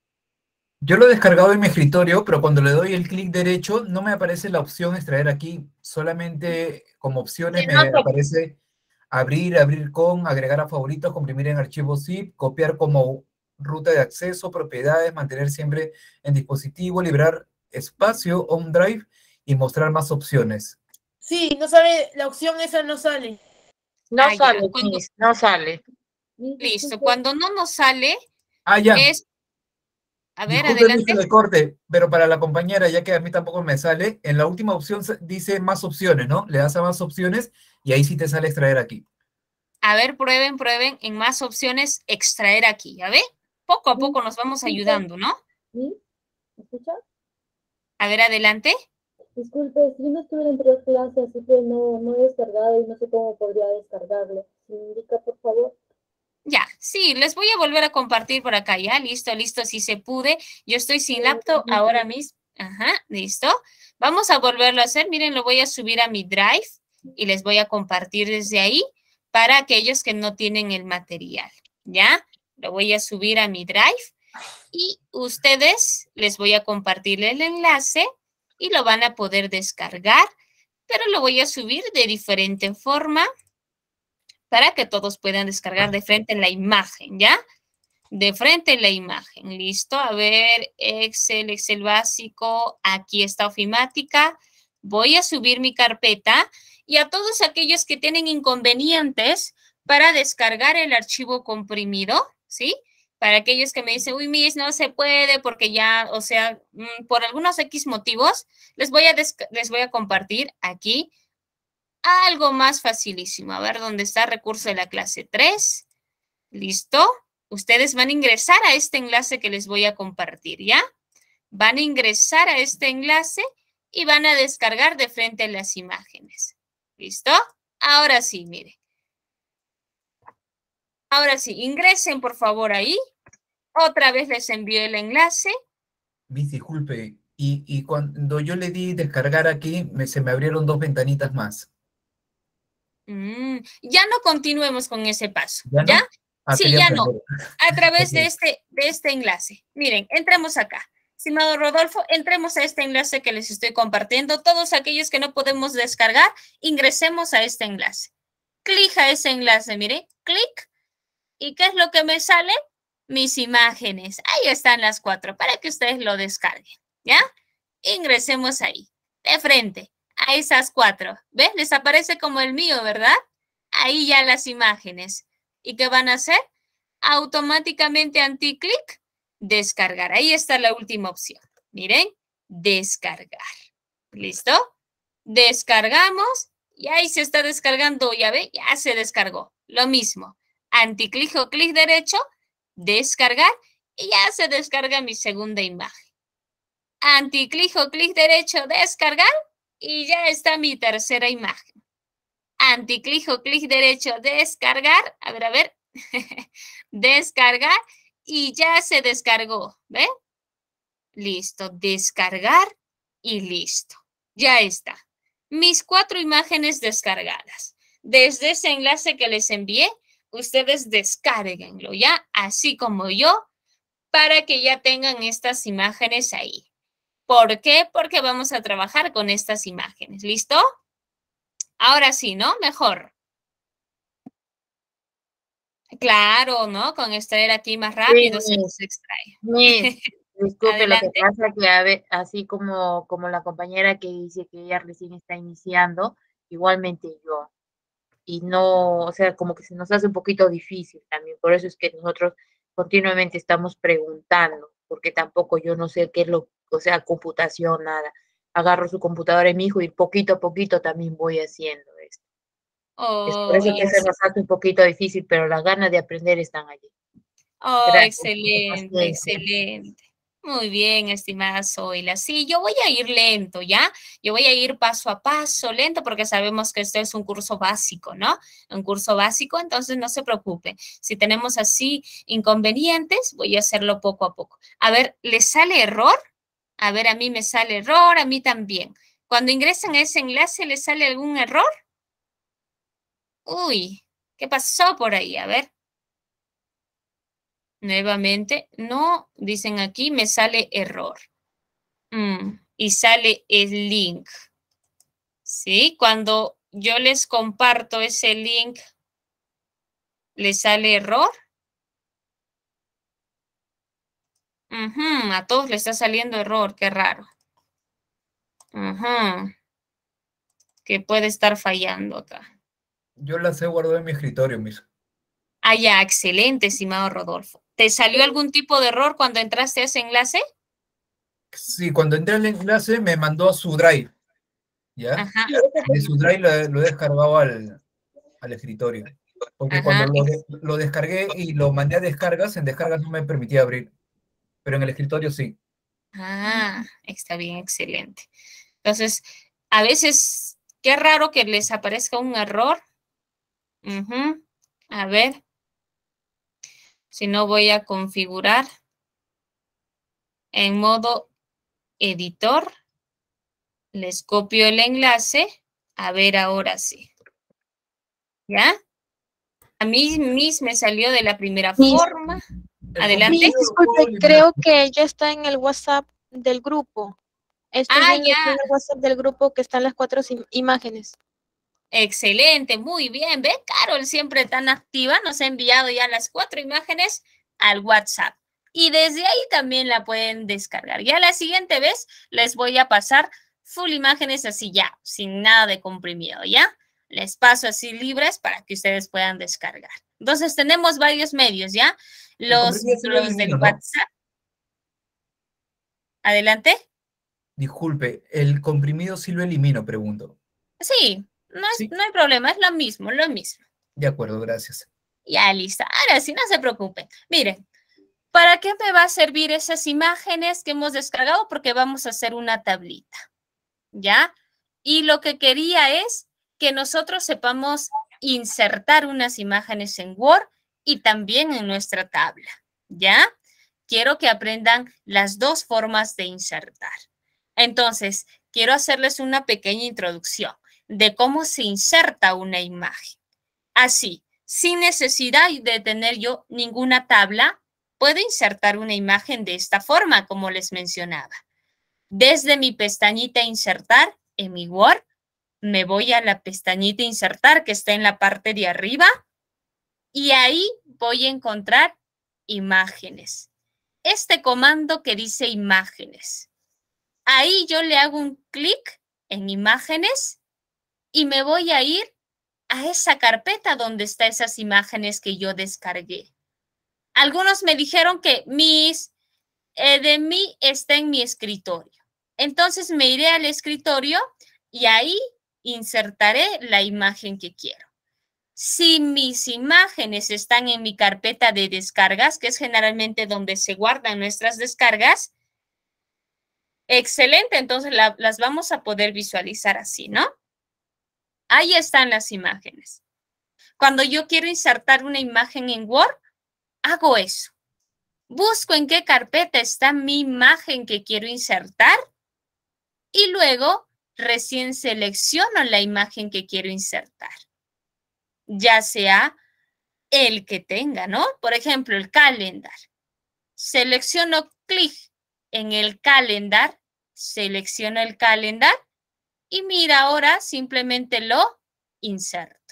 Yo lo he descargado en mi escritorio, pero cuando le doy el clic derecho no me aparece la opción extraer aquí. Solamente como opciones me aparece abrir, abrir con, agregar a favoritos, comprimir en archivo zip, copiar como ruta de acceso, propiedades, mantener siempre en dispositivo, liberar espacio, OneDrive y mostrar más opciones. Sí, no sale, la opción esa no sale. No ya, sale, cuando- Miss, no sale. Listo, cuando no nos sale Ya. es... A ver, Disculpe adelante. mucho el corte, pero para la compañera, ya que a mí tampoco me sale, en la última opción dice más opciones, ¿no? Le das a más opciones y ahí sí te sale extraer aquí. A ver, prueben en más opciones extraer aquí, ¿ya ve? Poco a poco nos vamos ayudando, ¿no? ¿Sí? ¿Me escucha? A ver, adelante. Disculpe, si yo no estuve en anterior clase, así que no he descargado y no sé cómo podría descargarlo. ¿Me indica, por favor? Ya, sí, les voy a volver a compartir por acá, ya, listo, sí se pude. Yo estoy sin laptop ahora mismo. Ajá, listo. Vamos a volverlo a hacer. Miren, lo voy a subir a mi Drive y les voy a compartir desde ahí para aquellos que no tienen el material, ¿ya? Lo voy a subir a mi Drive y ustedes les voy a compartir el enlace y lo van a poder descargar, pero lo voy a subir de diferente forma para que todos puedan descargar de frente la imagen, ¿ya? De frente la imagen, ¿listo? A ver, Excel básico, aquí está Ofimática. Voy a subir mi carpeta y a todos aquellos que tienen inconvenientes para descargar el archivo comprimido, ¿sí? Para aquellos que me dicen, uy, Miss, no se puede porque ya, o sea, por algunos X motivos, les voy a compartir aquí algo más facilísimo. A ver, ¿dónde está recurso de la clase 3? ¿Listo? Ustedes van a ingresar a este enlace que les voy a compartir, ¿ya? Van a ingresar a este enlace y van a descargar de frente las imágenes. ¿Listo? Ahora sí, mire. Ahora sí, ingresen por favor ahí. Otra vez les envío el enlace. Miss, disculpe, y cuando yo le di descargar aquí, se me abrieron dos ventanitas más. Ya no continuemos con ese paso, ¿Ya ¿ya? no? Ah, Sí, quería ya no. aprender. A través de Ok. este enlace. Miren, entremos acá. Estimado Rodolfo, entremos a este enlace que les estoy compartiendo. Todos aquellos que no podemos descargar, ingresemos a este enlace. Clic a ese enlace, mire, clic. ¿Y qué es lo que me sale? Mis imágenes. Ahí están las 4 para que ustedes lo descarguen, ¿ya? Ingresemos ahí, de frente, a esas 4. ¿Ves? Les aparece como el mío, ¿verdad? Ahí ya las imágenes. ¿Y qué van a hacer? Automáticamente anticlic, descargar. Ahí está la última opción. Miren, descargar. ¿Listo? Descargamos y ahí se está descargando. Ya ve, ya se descargó. Lo mismo. Anticlic o clic derecho, descargar y ya se descarga mi segunda imagen. Anticlic o clic derecho, descargar y ya está mi tercera imagen. Anticlic o clic derecho, descargar. A ver. Descargar y ya se descargó. ¿Ven? Listo. Descargar y listo. Ya está. Mis 4 imágenes descargadas. Desde ese enlace que les envié, ustedes descárguenlo, ¿ya? Así como yo, para que ya tengan estas imágenes ahí. ¿Por qué? Porque vamos a trabajar con estas imágenes. ¿Listo? Ahora sí, ¿no? Mejor. Claro, ¿no? Con extraer aquí más rápido se nos extrae. Miss, disculpe, lo que Adelante. pasa que así como la compañera que dice que ella recién está iniciando, igualmente yo. Y no, o sea, como que se nos hace un poquito difícil también. Por eso es que nosotros continuamente estamos preguntando, porque tampoco yo no sé qué es o sea, computación, nada. Agarro su computadora y mi hijo y poquito a poquito también voy haciendo esto. Es por Oh, eso que se nos hace un poquito difícil, pero las ganas de aprender están allí. oh, Gracias por su excelente, paciencia. excelente. Muy bien, estimada Zoila. Sí, yo voy a ir lento, ¿ya? Yo voy a ir paso a paso, lento, porque sabemos que este es un curso básico, ¿no? Un curso básico, entonces no se preocupen. Si tenemos así inconvenientes, voy a hacerlo poco a poco. A ver, ¿les sale error? A ver, a mí me sale error, a mí también. Cuando ingresan a ese enlace, ¿les sale algún error? Uy, ¿qué pasó por ahí? A ver. Nuevamente, no, dicen aquí, me sale error. Y sale el link. ¿Sí? Cuando yo les comparto ese link, ¿les sale error? A todos les está saliendo error, qué raro. Que puede estar fallando acá. Yo las he guardado en mi escritorio, Miss. Ah, ya, excelente, estimado Rodolfo. ¿Te salió algún tipo de error cuando entraste a ese enlace? Sí, cuando entré al enlace me mandó a su drive, ¿ya? Ajá, De su drive lo he descargado al escritorio. Porque cuando ajá. lo descargué y lo mandé a descargas, en descargas no me permitía abrir, pero en el escritorio sí. Ah, está bien, excelente. Entonces, a veces, qué raro que les aparezca un error. A ver, si no voy a configurar en modo editor. Les copio el enlace. A ver, ahora sí. ¿Ya? A mí me salió de la primera forma. Adelante. Disculpe, creo que ya está en el WhatsApp del grupo. Estoy viendo aquí en Ya. el WhatsApp del grupo que están las 4 imágenes. Excelente, muy bien. ¿Ve? Carol siempre tan activa. Nos ha enviado ya las 4 imágenes al WhatsApp. Y desde ahí también la pueden descargar. Ya la siguiente vez les voy a pasar full imágenes así ya, sin nada de comprimido, ¿ya? Les paso así libres para que ustedes puedan descargar. Entonces tenemos varios medios, ¿ya? Los del ¿No? WhatsApp. Adelante. Disculpe, el comprimido sí lo elimino, pregunto. Sí, Sí, no hay problema, es lo mismo, lo mismo. de acuerdo, gracias. Ya, listo. Ahora sí, no se preocupen. Miren, ¿para qué me va a servir esas imágenes que hemos descargado? Porque vamos a hacer una tablita, ¿ya? Y lo que quería es que nosotros sepamos insertar unas imágenes en Word y también en nuestra tabla, ¿ya? Quiero que aprendan las dos formas de insertar. Entonces, quiero hacerles una pequeña introducción de cómo se inserta una imagen. Así, sin necesidad de tener yo ninguna tabla, puedo insertar una imagen de esta forma, como les mencionaba. Desde mi pestañita Insertar en mi Word, me voy a la pestañita Insertar que está en la parte de arriba y ahí voy a encontrar imágenes. Este comando que dice imágenes. Ahí yo le hago un clic en imágenes y me voy a ir a esa carpeta donde están esas imágenes que yo descargué. Algunos me dijeron que de mí está en mi escritorio. Entonces me iré al escritorio y ahí insertaré la imagen que quiero. Si mis imágenes están en mi carpeta de descargas, que es generalmente donde se guardan nuestras descargas, excelente, entonces las vamos a poder visualizar así, ¿no? Ahí están las imágenes. Cuando yo quiero insertar una imagen en Word, hago eso. Busco en qué carpeta está mi imagen que quiero insertar y luego recién selecciono la imagen que quiero insertar. Ya sea el que tenga, ¿no? Por ejemplo, el calendar. Selecciono clic en el calendar, selecciono el calendar y mira, ahora simplemente lo inserto.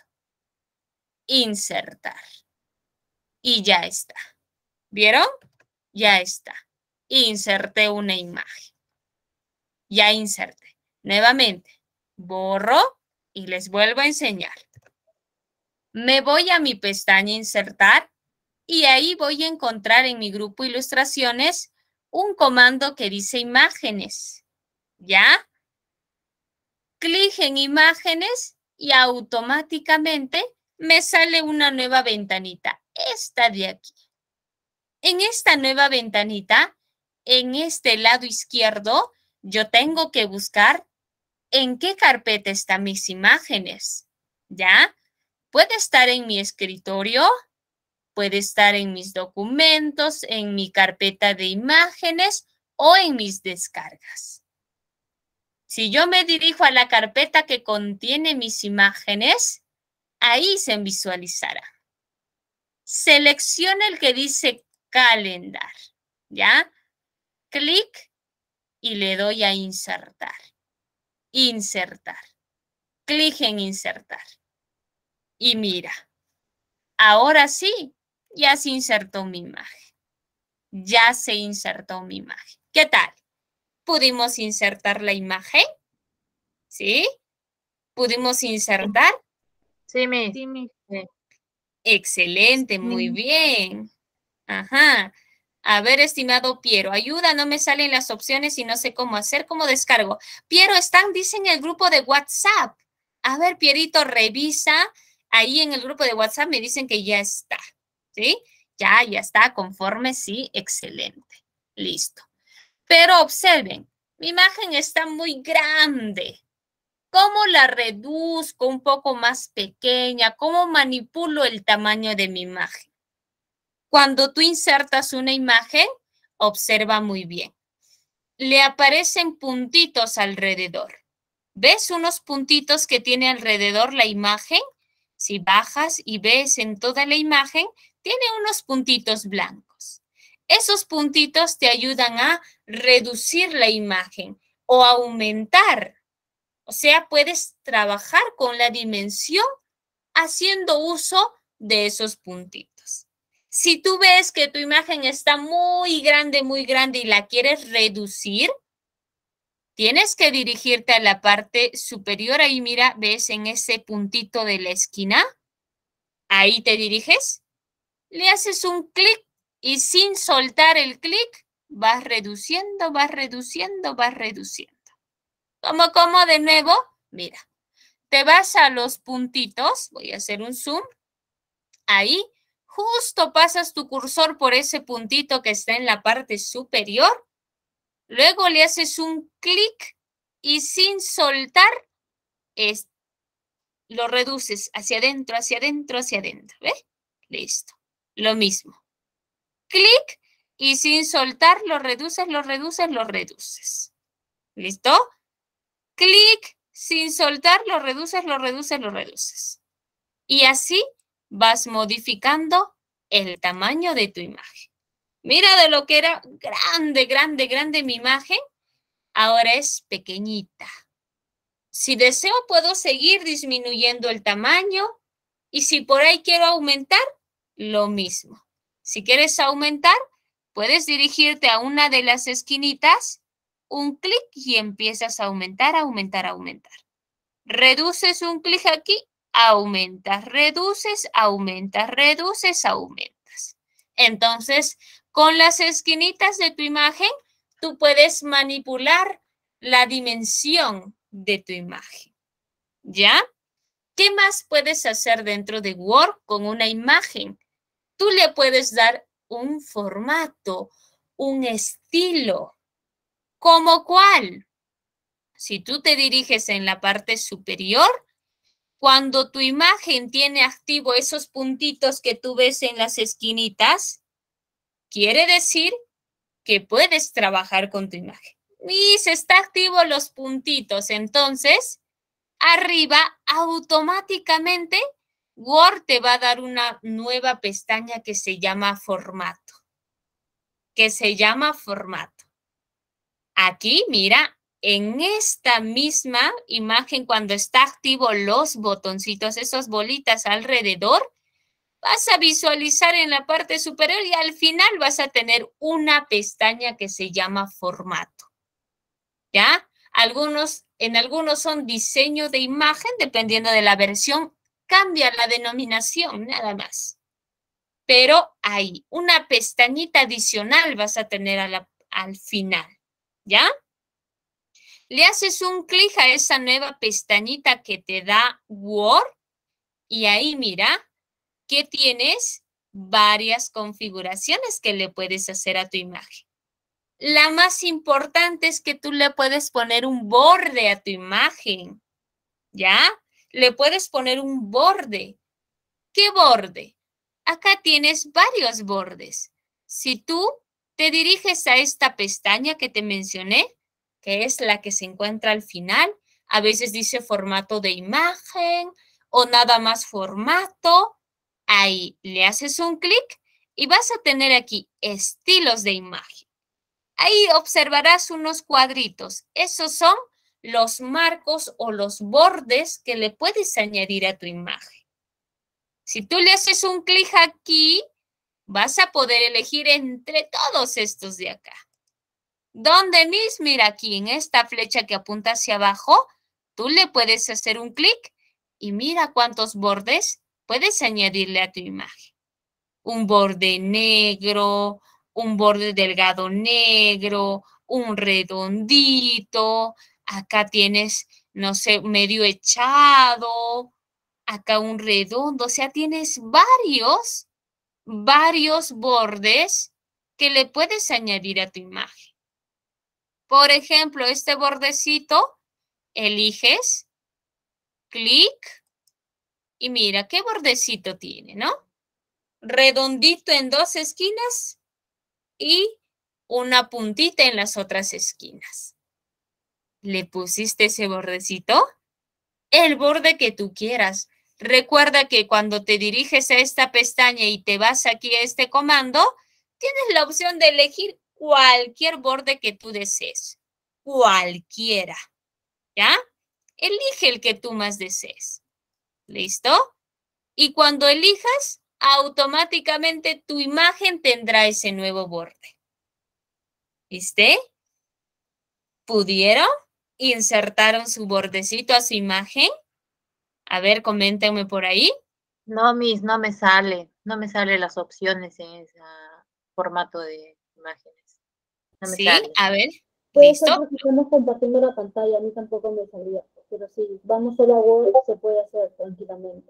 Insertar. Y ya está. ¿Vieron? Ya está. Inserté una imagen. Ya inserté. Nuevamente, borro y les vuelvo a enseñar. Me voy a mi pestaña Insertar y ahí voy a encontrar en mi grupo Ilustraciones un comando que dice Imágenes. ¿Ya? Clic en Imágenes y automáticamente me sale una nueva ventanita. Esta de aquí. En esta nueva ventanita, en este lado izquierdo, yo tengo que buscar en qué carpeta están mis imágenes. ¿Ya? Puede estar en mi escritorio, puede estar en mis documentos, en mi carpeta de imágenes o en mis descargas. Si yo me dirijo a la carpeta que contiene mis imágenes, ahí se visualizará. Selecciona el que dice calendar, ¿ya? Clic y le doy a insertar. Insertar. Clic en insertar. Y mira, ahora sí, ya se insertó mi imagen. Ya se insertó mi imagen. ¿Qué tal? ¿Pudimos insertar la imagen? ¿Sí? ¿Pudimos insertar? Sí, Miss. Sí. Excelente, muy bien. Ajá. A ver, estimado Piero, ayuda, no me salen las opciones y no sé cómo hacer, cómo descargo. Piero, dice en el grupo de WhatsApp. A ver, Pierito, revisa. Ahí en el grupo de WhatsApp me dicen que ya está. ¿Sí? Ya está, conforme, sí, excelente. Listo. Pero observen, mi imagen está muy grande. ¿Cómo la reduzco un poco más pequeña? ¿Cómo manipulo el tamaño de mi imagen? Cuando tú insertas una imagen, observa muy bien. Le aparecen puntitos alrededor. ¿Ves unos puntitos que tiene alrededor la imagen? Si bajas y ves en toda la imagen, tiene unos puntitos blancos. Esos puntitos te ayudan a reducir la imagen o aumentar. O sea, puedes trabajar con la dimensión haciendo uso de esos puntitos. Si tú ves que tu imagen está muy grande y la quieres reducir, tienes que dirigirte a la parte superior. Ahí mira, ves en ese puntito de la esquina. Ahí te diriges. Le haces un clic y sin soltar el clic, vas reduciendo, vas reduciendo, vas reduciendo. ¿Cómo de nuevo? Mira, te vas a los puntitos. Voy a hacer un zoom. Ahí, justo pasas tu cursor por ese puntito que está en la parte superior. Luego le haces un clic y sin soltar, lo reduces hacia adentro, hacia adentro, hacia adentro. ¿Ves? Listo. Lo mismo. Clic y sin soltar lo reduces, lo reduces, lo reduces. ¿Listo? Clic, sin soltar lo reduces, lo reduces, lo reduces. Y así vas modificando el tamaño de tu imagen. Mira de lo que era grande, grande, grande mi imagen, ahora es pequeñita. Si deseo, puedo seguir disminuyendo el tamaño y si por ahí quiero aumentar, lo mismo. Si quieres aumentar, puedes dirigirte a una de las esquinitas, un clic y empiezas a aumentar, aumentar, aumentar. Reduces un clic aquí, aumentas, reduces, aumentas, reduces, aumentas. Entonces, con las esquinitas de tu imagen, tú puedes manipular la dimensión de tu imagen. ¿Ya? ¿Qué más puedes hacer dentro de Word con una imagen? Tú le puedes dar un formato, un estilo. ¿Cómo cuál? Si tú te diriges en la parte superior, cuando tu imagen tiene activo esos puntitos que tú ves en las esquinitas, quiere decir que puedes trabajar con tu imagen. Y se está activo los puntitos, entonces, arriba automáticamente Word te va a dar una nueva pestaña que se llama formato. Aquí, mira, en esta misma imagen, cuando está activo los botoncitos, esas bolitas alrededor, vas a visualizar en la parte superior y al final vas a tener una pestaña que se llama formato. ¿Ya? En algunos son diseño de imagen, dependiendo de la versión, cambia la denominación, nada más. Pero hay una pestañita adicional vas a tener al final, ¿ya? Le haces un clic a esa nueva pestañita que te da Word y ahí mira que tienes varias configuraciones que le puedes hacer a tu imagen. La más importante es que tú le puedes poner un borde a tu imagen, ¿ya? Le puedes poner un borde. ¿Qué borde? Acá tienes varios bordes. Si tú te diriges a esta pestaña que te mencioné, que es la que se encuentra al final, a veces dice formato de imagen o nada más formato, ahí le haces un clic y vas a tener aquí estilos de imagen. Ahí observarás unos cuadritos. Esos son los marcos o los bordes que le puedes añadir a tu imagen. Si tú le haces un clic aquí, vas a poder elegir entre todos estos de acá. ¿Dónde, Miss? Mira aquí en esta flecha que apunta hacia abajo, tú le puedes hacer un clic y mira cuántos bordes puedes añadirle a tu imagen. Un borde negro, un borde delgado negro, un redondito, acá tienes, no sé, medio echado, acá un redondo, o sea, tienes varios bordes que le puedes añadir a tu imagen. Por ejemplo, este bordecito, eliges, clic, y mira qué bordecito tiene, ¿no? Redondito en dos esquinas y una puntita en las otras esquinas. ¿Le pusiste ese bordecito? El borde que tú quieras. Recuerda que cuando te diriges a esta pestaña y te vas aquí a este comando, tienes la opción de elegir cualquier borde que tú desees. Cualquiera. ¿Ya? Elige el que tú más desees. ¿Listo? Y cuando elijas, automáticamente tu imagen tendrá ese nuevo borde. ¿Viste? ¿Pudieron? ¿Insertaron su bordecito a su imagen? A ver, coméntenme por ahí. No, Miss, no me sale las opciones en ese formato de imágenes. No me Sí, sale. a ver, Puede ser listo. porque estamos compartiendo la pantalla, a mí tampoco me salía, pero si vamos solo a Word se puede hacer tranquilamente.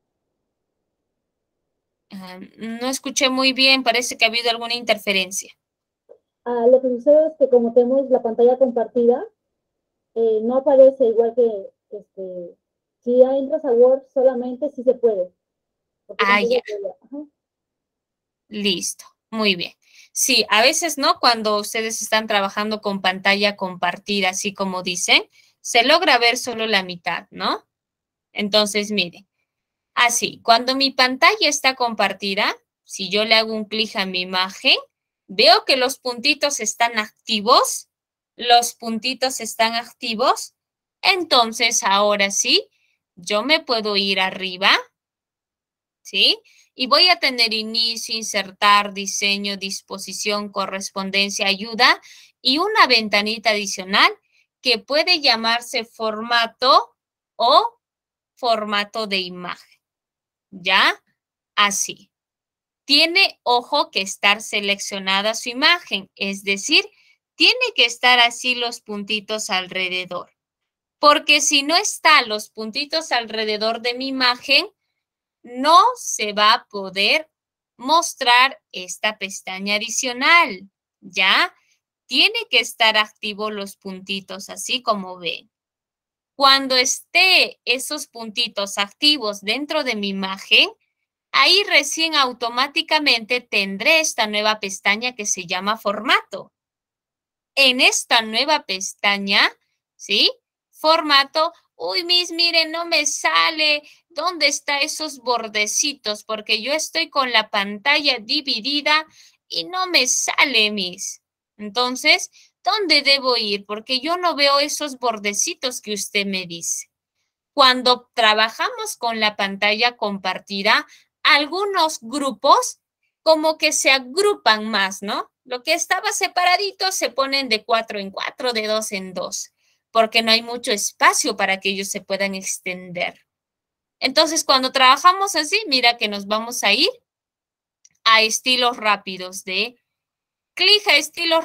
No escuché muy bien, parece que ha habido alguna interferencia. Lo que sucede es que como tenemos la pantalla compartida, no aparece igual que si ya entras a Word solamente sí se puede. Porque Ah, ya. tampoco podía. Ajá. Listo, muy bien. Sí, a veces no, cuando ustedes están trabajando con pantalla compartida, así como dicen, se logra ver solo la mitad, ¿no? Entonces, miren, así, cuando mi pantalla está compartida, si yo le hago un clic a mi imagen, veo que los puntitos están activos, entonces ahora sí, yo me puedo ir arriba, ¿sí? Y voy a tener inicio, insertar, diseño, disposición, correspondencia, ayuda y una ventanita adicional que puede llamarse formato o formato de imagen. ¿Ya? Así. Tiene, ojo, que estar seleccionada su imagen, es decir, tiene que estar así los puntitos alrededor. Porque si no están los puntitos alrededor de mi imagen, no se va a poder mostrar esta pestaña adicional, ¿ya? Tiene que estar activo los puntitos, así como ven. Cuando esté esos puntitos activos dentro de mi imagen, ahí recién automáticamente tendré esta nueva pestaña que se llama formato. En esta nueva pestaña, ¿sí? Formato, uy, miren, no me sale. ¿Dónde están esos bordecitos? Porque yo estoy con la pantalla dividida y no me sale, Entonces, ¿dónde debo ir? Porque yo no veo esos bordecitos que usted me dice. Cuando trabajamos con la pantalla compartida, algunos grupos como que se agrupan más, ¿no? Lo que estaba separadito se ponen de 4 en 4, de 2 en 2, porque no hay mucho espacio para que ellos se puedan extender. Entonces, cuando trabajamos así, mira que nos vamos a ir a estilos rápidos, de clic a estilos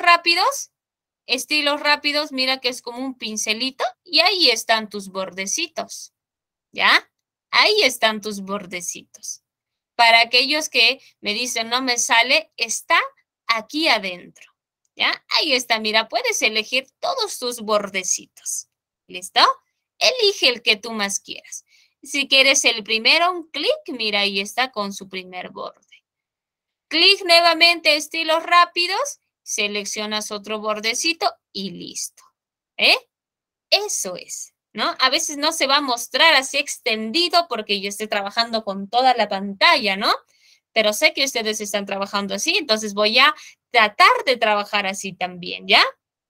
rápidos, mira que es como un pincelito y ahí están tus bordecitos, ¿ya? Ahí están tus bordecitos. Para aquellos que me dicen no me sale, está aquí adentro, ¿ya? Ahí está, mira, puedes elegir todos tus bordecitos, ¿listo? Elige el que tú más quieras. Si quieres el primero, un clic, mira, ahí está con su primer borde. Clic nuevamente, estilos rápidos, seleccionas otro bordecito y listo, ¿eh? Eso es, ¿no? A veces no se va a mostrar así extendido porque yo estoy trabajando con toda la pantalla, ¿no? Pero sé que ustedes están trabajando así, entonces voy a tratar de trabajar así también, ¿ya?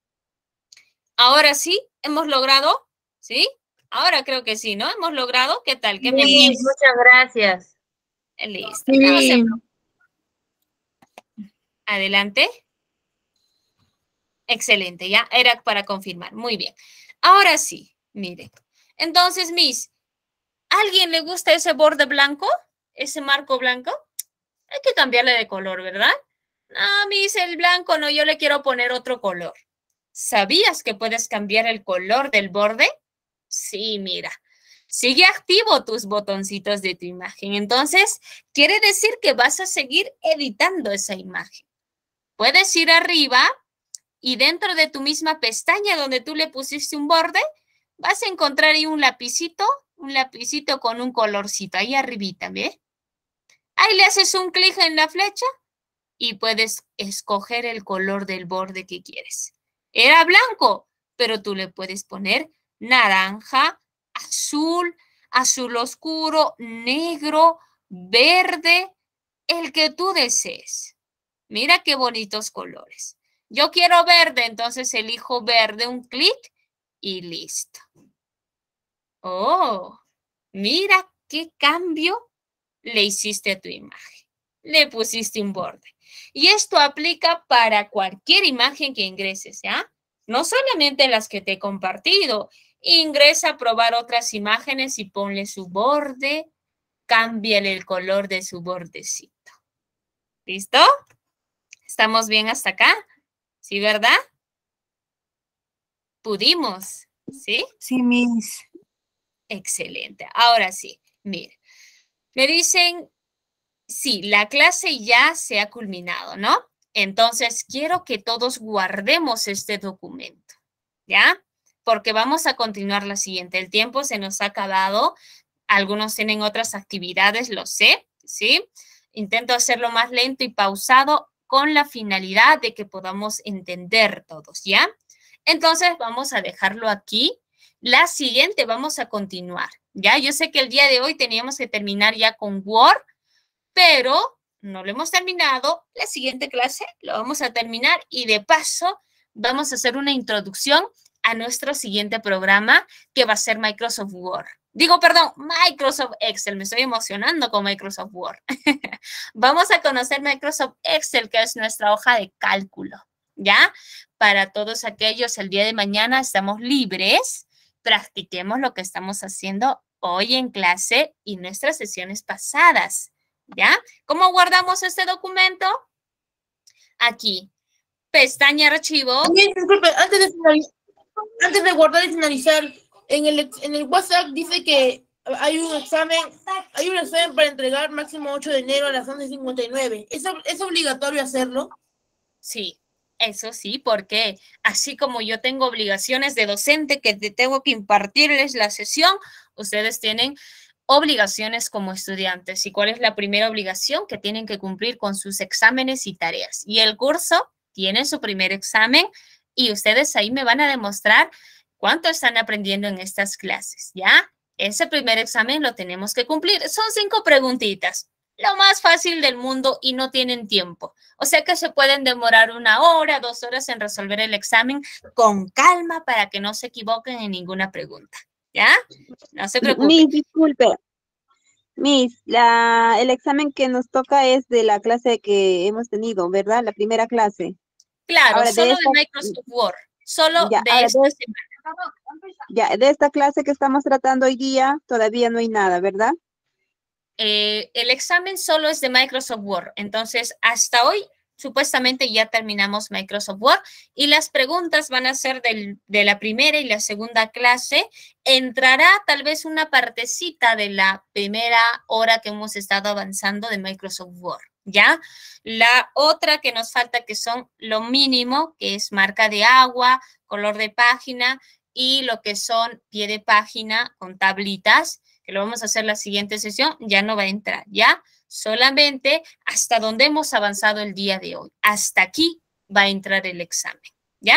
Ahora sí, hemos logrado, ¿sí? Ahora creo que sí, ¿no? Hemos logrado, ¿qué tal? ¿Qué me Sí, dices? muchas gracias. Listo. Estamos Sí. Adelante. Excelente, ya era para confirmar. Muy bien. Ahora sí, miren. Entonces, ¿a alguien le gusta ese borde blanco? ¿Ese marco blanco? Hay que cambiarle de color, ¿verdad? No, el blanco no, yo le quiero poner otro color. ¿Sabías que puedes cambiar el color del borde? Sí, mira. Sigue activo tus botoncitos de tu imagen. Entonces, quiere decir que vas a seguir editando esa imagen. Puedes ir arriba y dentro de tu misma pestaña donde tú le pusiste un borde, vas a encontrar ahí un lapicito con un colorcito, ahí arribita, ¿ves? Ahí le haces un clic en la flecha y puedes escoger el color del borde que quieres. Era blanco, pero tú le puedes poner naranja, azul, azul oscuro, negro, verde, el que tú desees. Mira qué bonitos colores. Yo quiero verde, entonces elijo verde, un clic y listo. Oh, mira qué cambio le hiciste a tu imagen. Le pusiste un borde. Y esto aplica para cualquier imagen que ingreses, ¿ya? No solamente las que te he compartido. Ingresa a probar otras imágenes y ponle su borde. Cámbiale el color de su bordecito. ¿Listo? ¿Estamos bien hasta acá? ¿Sí, verdad? Pudimos, ¿sí? Sí, Miss. Excelente. Ahora sí, miren. Me dicen, sí, la clase ya se ha culminado, ¿no? Entonces, quiero que todos guardemos este documento, ¿ya? Porque vamos a continuar la siguiente. El tiempo se nos ha acabado. Algunos tienen otras actividades, lo sé, ¿sí? Intento hacerlo más lento y pausado con la finalidad de que podamos entender todos, ¿ya? Entonces, vamos a dejarlo aquí. La siguiente, vamos a continuar, ¿ya? Yo sé que el día de hoy teníamos que terminar ya con Word, pero no lo hemos terminado. La siguiente clase lo vamos a terminar y de paso vamos a hacer una introducción a nuestro siguiente programa que va a ser Microsoft Word. Digo, perdón, Microsoft Excel. Me estoy emocionando con Microsoft Word. Vamos a conocer Microsoft Excel, que es nuestra hoja de cálculo, ¿ya? Para todos aquellos, el día de mañana estamos libres. Practiquemos lo que estamos haciendo hoy en clase y nuestras sesiones pasadas, ¿ya? ¿Cómo guardamos este documento? Aquí, pestaña archivo. También, disculpe, antes de guardar y finalizar, en el WhatsApp dice que hay un examen para entregar máximo 8 de enero a las 11:59. ¿Es obligatorio hacerlo? Sí, eso sí, porque así como yo tengo obligaciones de docente que tengo que impartirles la sesión, ustedes tienen obligaciones como estudiantes. ¿Y cuál es la primera obligación? Que tienen que cumplir con sus exámenes y tareas. Y el curso tiene su primer examen y ustedes ahí me van a demostrar cuánto están aprendiendo en estas clases, ¿ya? Ese primer examen lo tenemos que cumplir. Son 5 preguntitas. Lo más fácil del mundo y no tienen tiempo. O sea que se pueden demorar 1 hora, 2 horas en resolver el examen con calma para que no se equivoquen en ninguna pregunta, ¿ya? No se preocupen. Miss, disculpe. Miss, el examen que nos toca es de la clase que hemos tenido, ¿verdad? La primera clase. Claro, Ahora, solo de Microsoft Word. Solo ya, de ahora esta semana. Ya, de esta clase que estamos tratando hoy día, todavía no hay nada, ¿verdad? El examen solo es de Microsoft Word. Entonces, hasta hoy, supuestamente ya terminamos Microsoft Word y las preguntas van a ser de la primera y la segunda clase. Entrará tal vez una partecita de la primera hora que hemos estado avanzando de Microsoft Word, ¿ya? La otra que nos falta, que son lo mínimo, que es marca de agua, color de página y lo que son pie de página con tablitas, que lo vamos a hacer la siguiente sesión, ya no va a entrar, ¿ya? Solamente hasta donde hemos avanzado el día de hoy. Hasta aquí va a entrar el examen, ¿ya?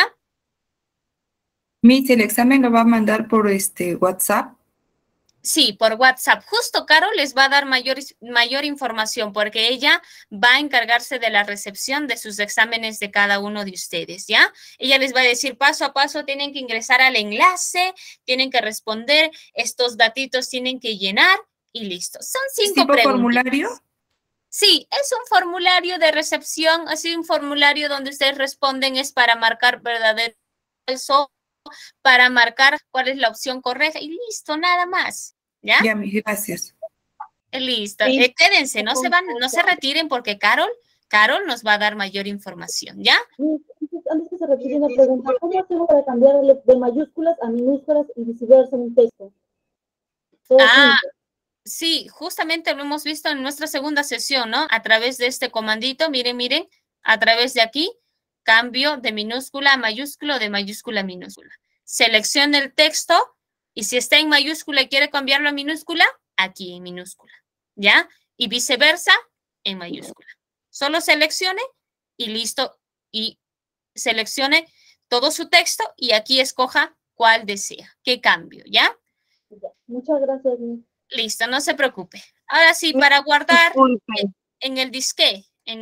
Miss, ¿el examen lo va a mandar por WhatsApp? Sí, por WhatsApp. Justo Caro les va a dar mayor información porque ella va a encargarse de la recepción de sus exámenes de cada uno de ustedes, ¿ya? Ella les va a decir paso a paso, tienen que ingresar al enlace, tienen que responder, estos datitos tienen que llenar y listo. Son 5 ¿Tipo preguntas. formulario? Sí, es un formulario de recepción, así un formulario donde ustedes responden, es para marcar verdadero o falso, para marcar cuál es la opción correcta y listo, nada más. ¿Ya? Ya, mis gracias. Listo. Sí. Quédense, no se retiren porque Carol nos va a dar mayor información, ¿ya? Antes que se retire una pregunta, ¿cómo hacemos para cambiar de mayúsculas a minúsculas y viceversa en un texto? Todo junto. Sí, justamente lo hemos visto en nuestra segunda sesión, ¿no? A través de este comandito, miren, a través de aquí, cambio de minúscula a mayúscula o de mayúscula a minúscula. Seleccione el texto y si está en mayúscula y quiere cambiarlo a minúscula, aquí en minúscula, ¿ya? Y viceversa, en mayúscula. Solo seleccione y listo. Y seleccione todo su texto y aquí escoja cuál desea, qué cambio, ¿ya? Muchas gracias. Listo, no se preocupe. Ahora sí, para guardar en el disquete,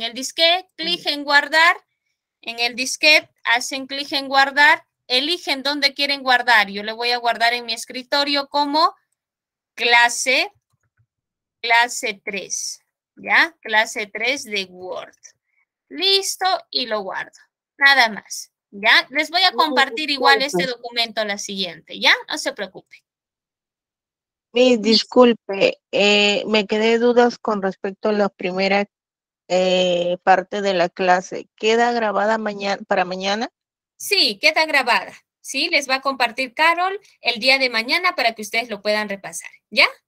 clic en guardar, en el disquete hacen clic en guardar, eligen dónde quieren guardar. Yo le voy a guardar en mi escritorio como clase 3, ¿ya? Clase 3 de Word. Listo, y lo guardo. Nada más, ¿ya? Les voy a compartir igual este documento la siguiente, ¿ya? No se preocupe. Miss, disculpe, me quedé dudas con respecto a la primera parte de la clase. ¿Queda grabada para mañana? Sí, queda grabada. Sí, les va a compartir Carol el día de mañana para que ustedes lo puedan repasar, ¿ya?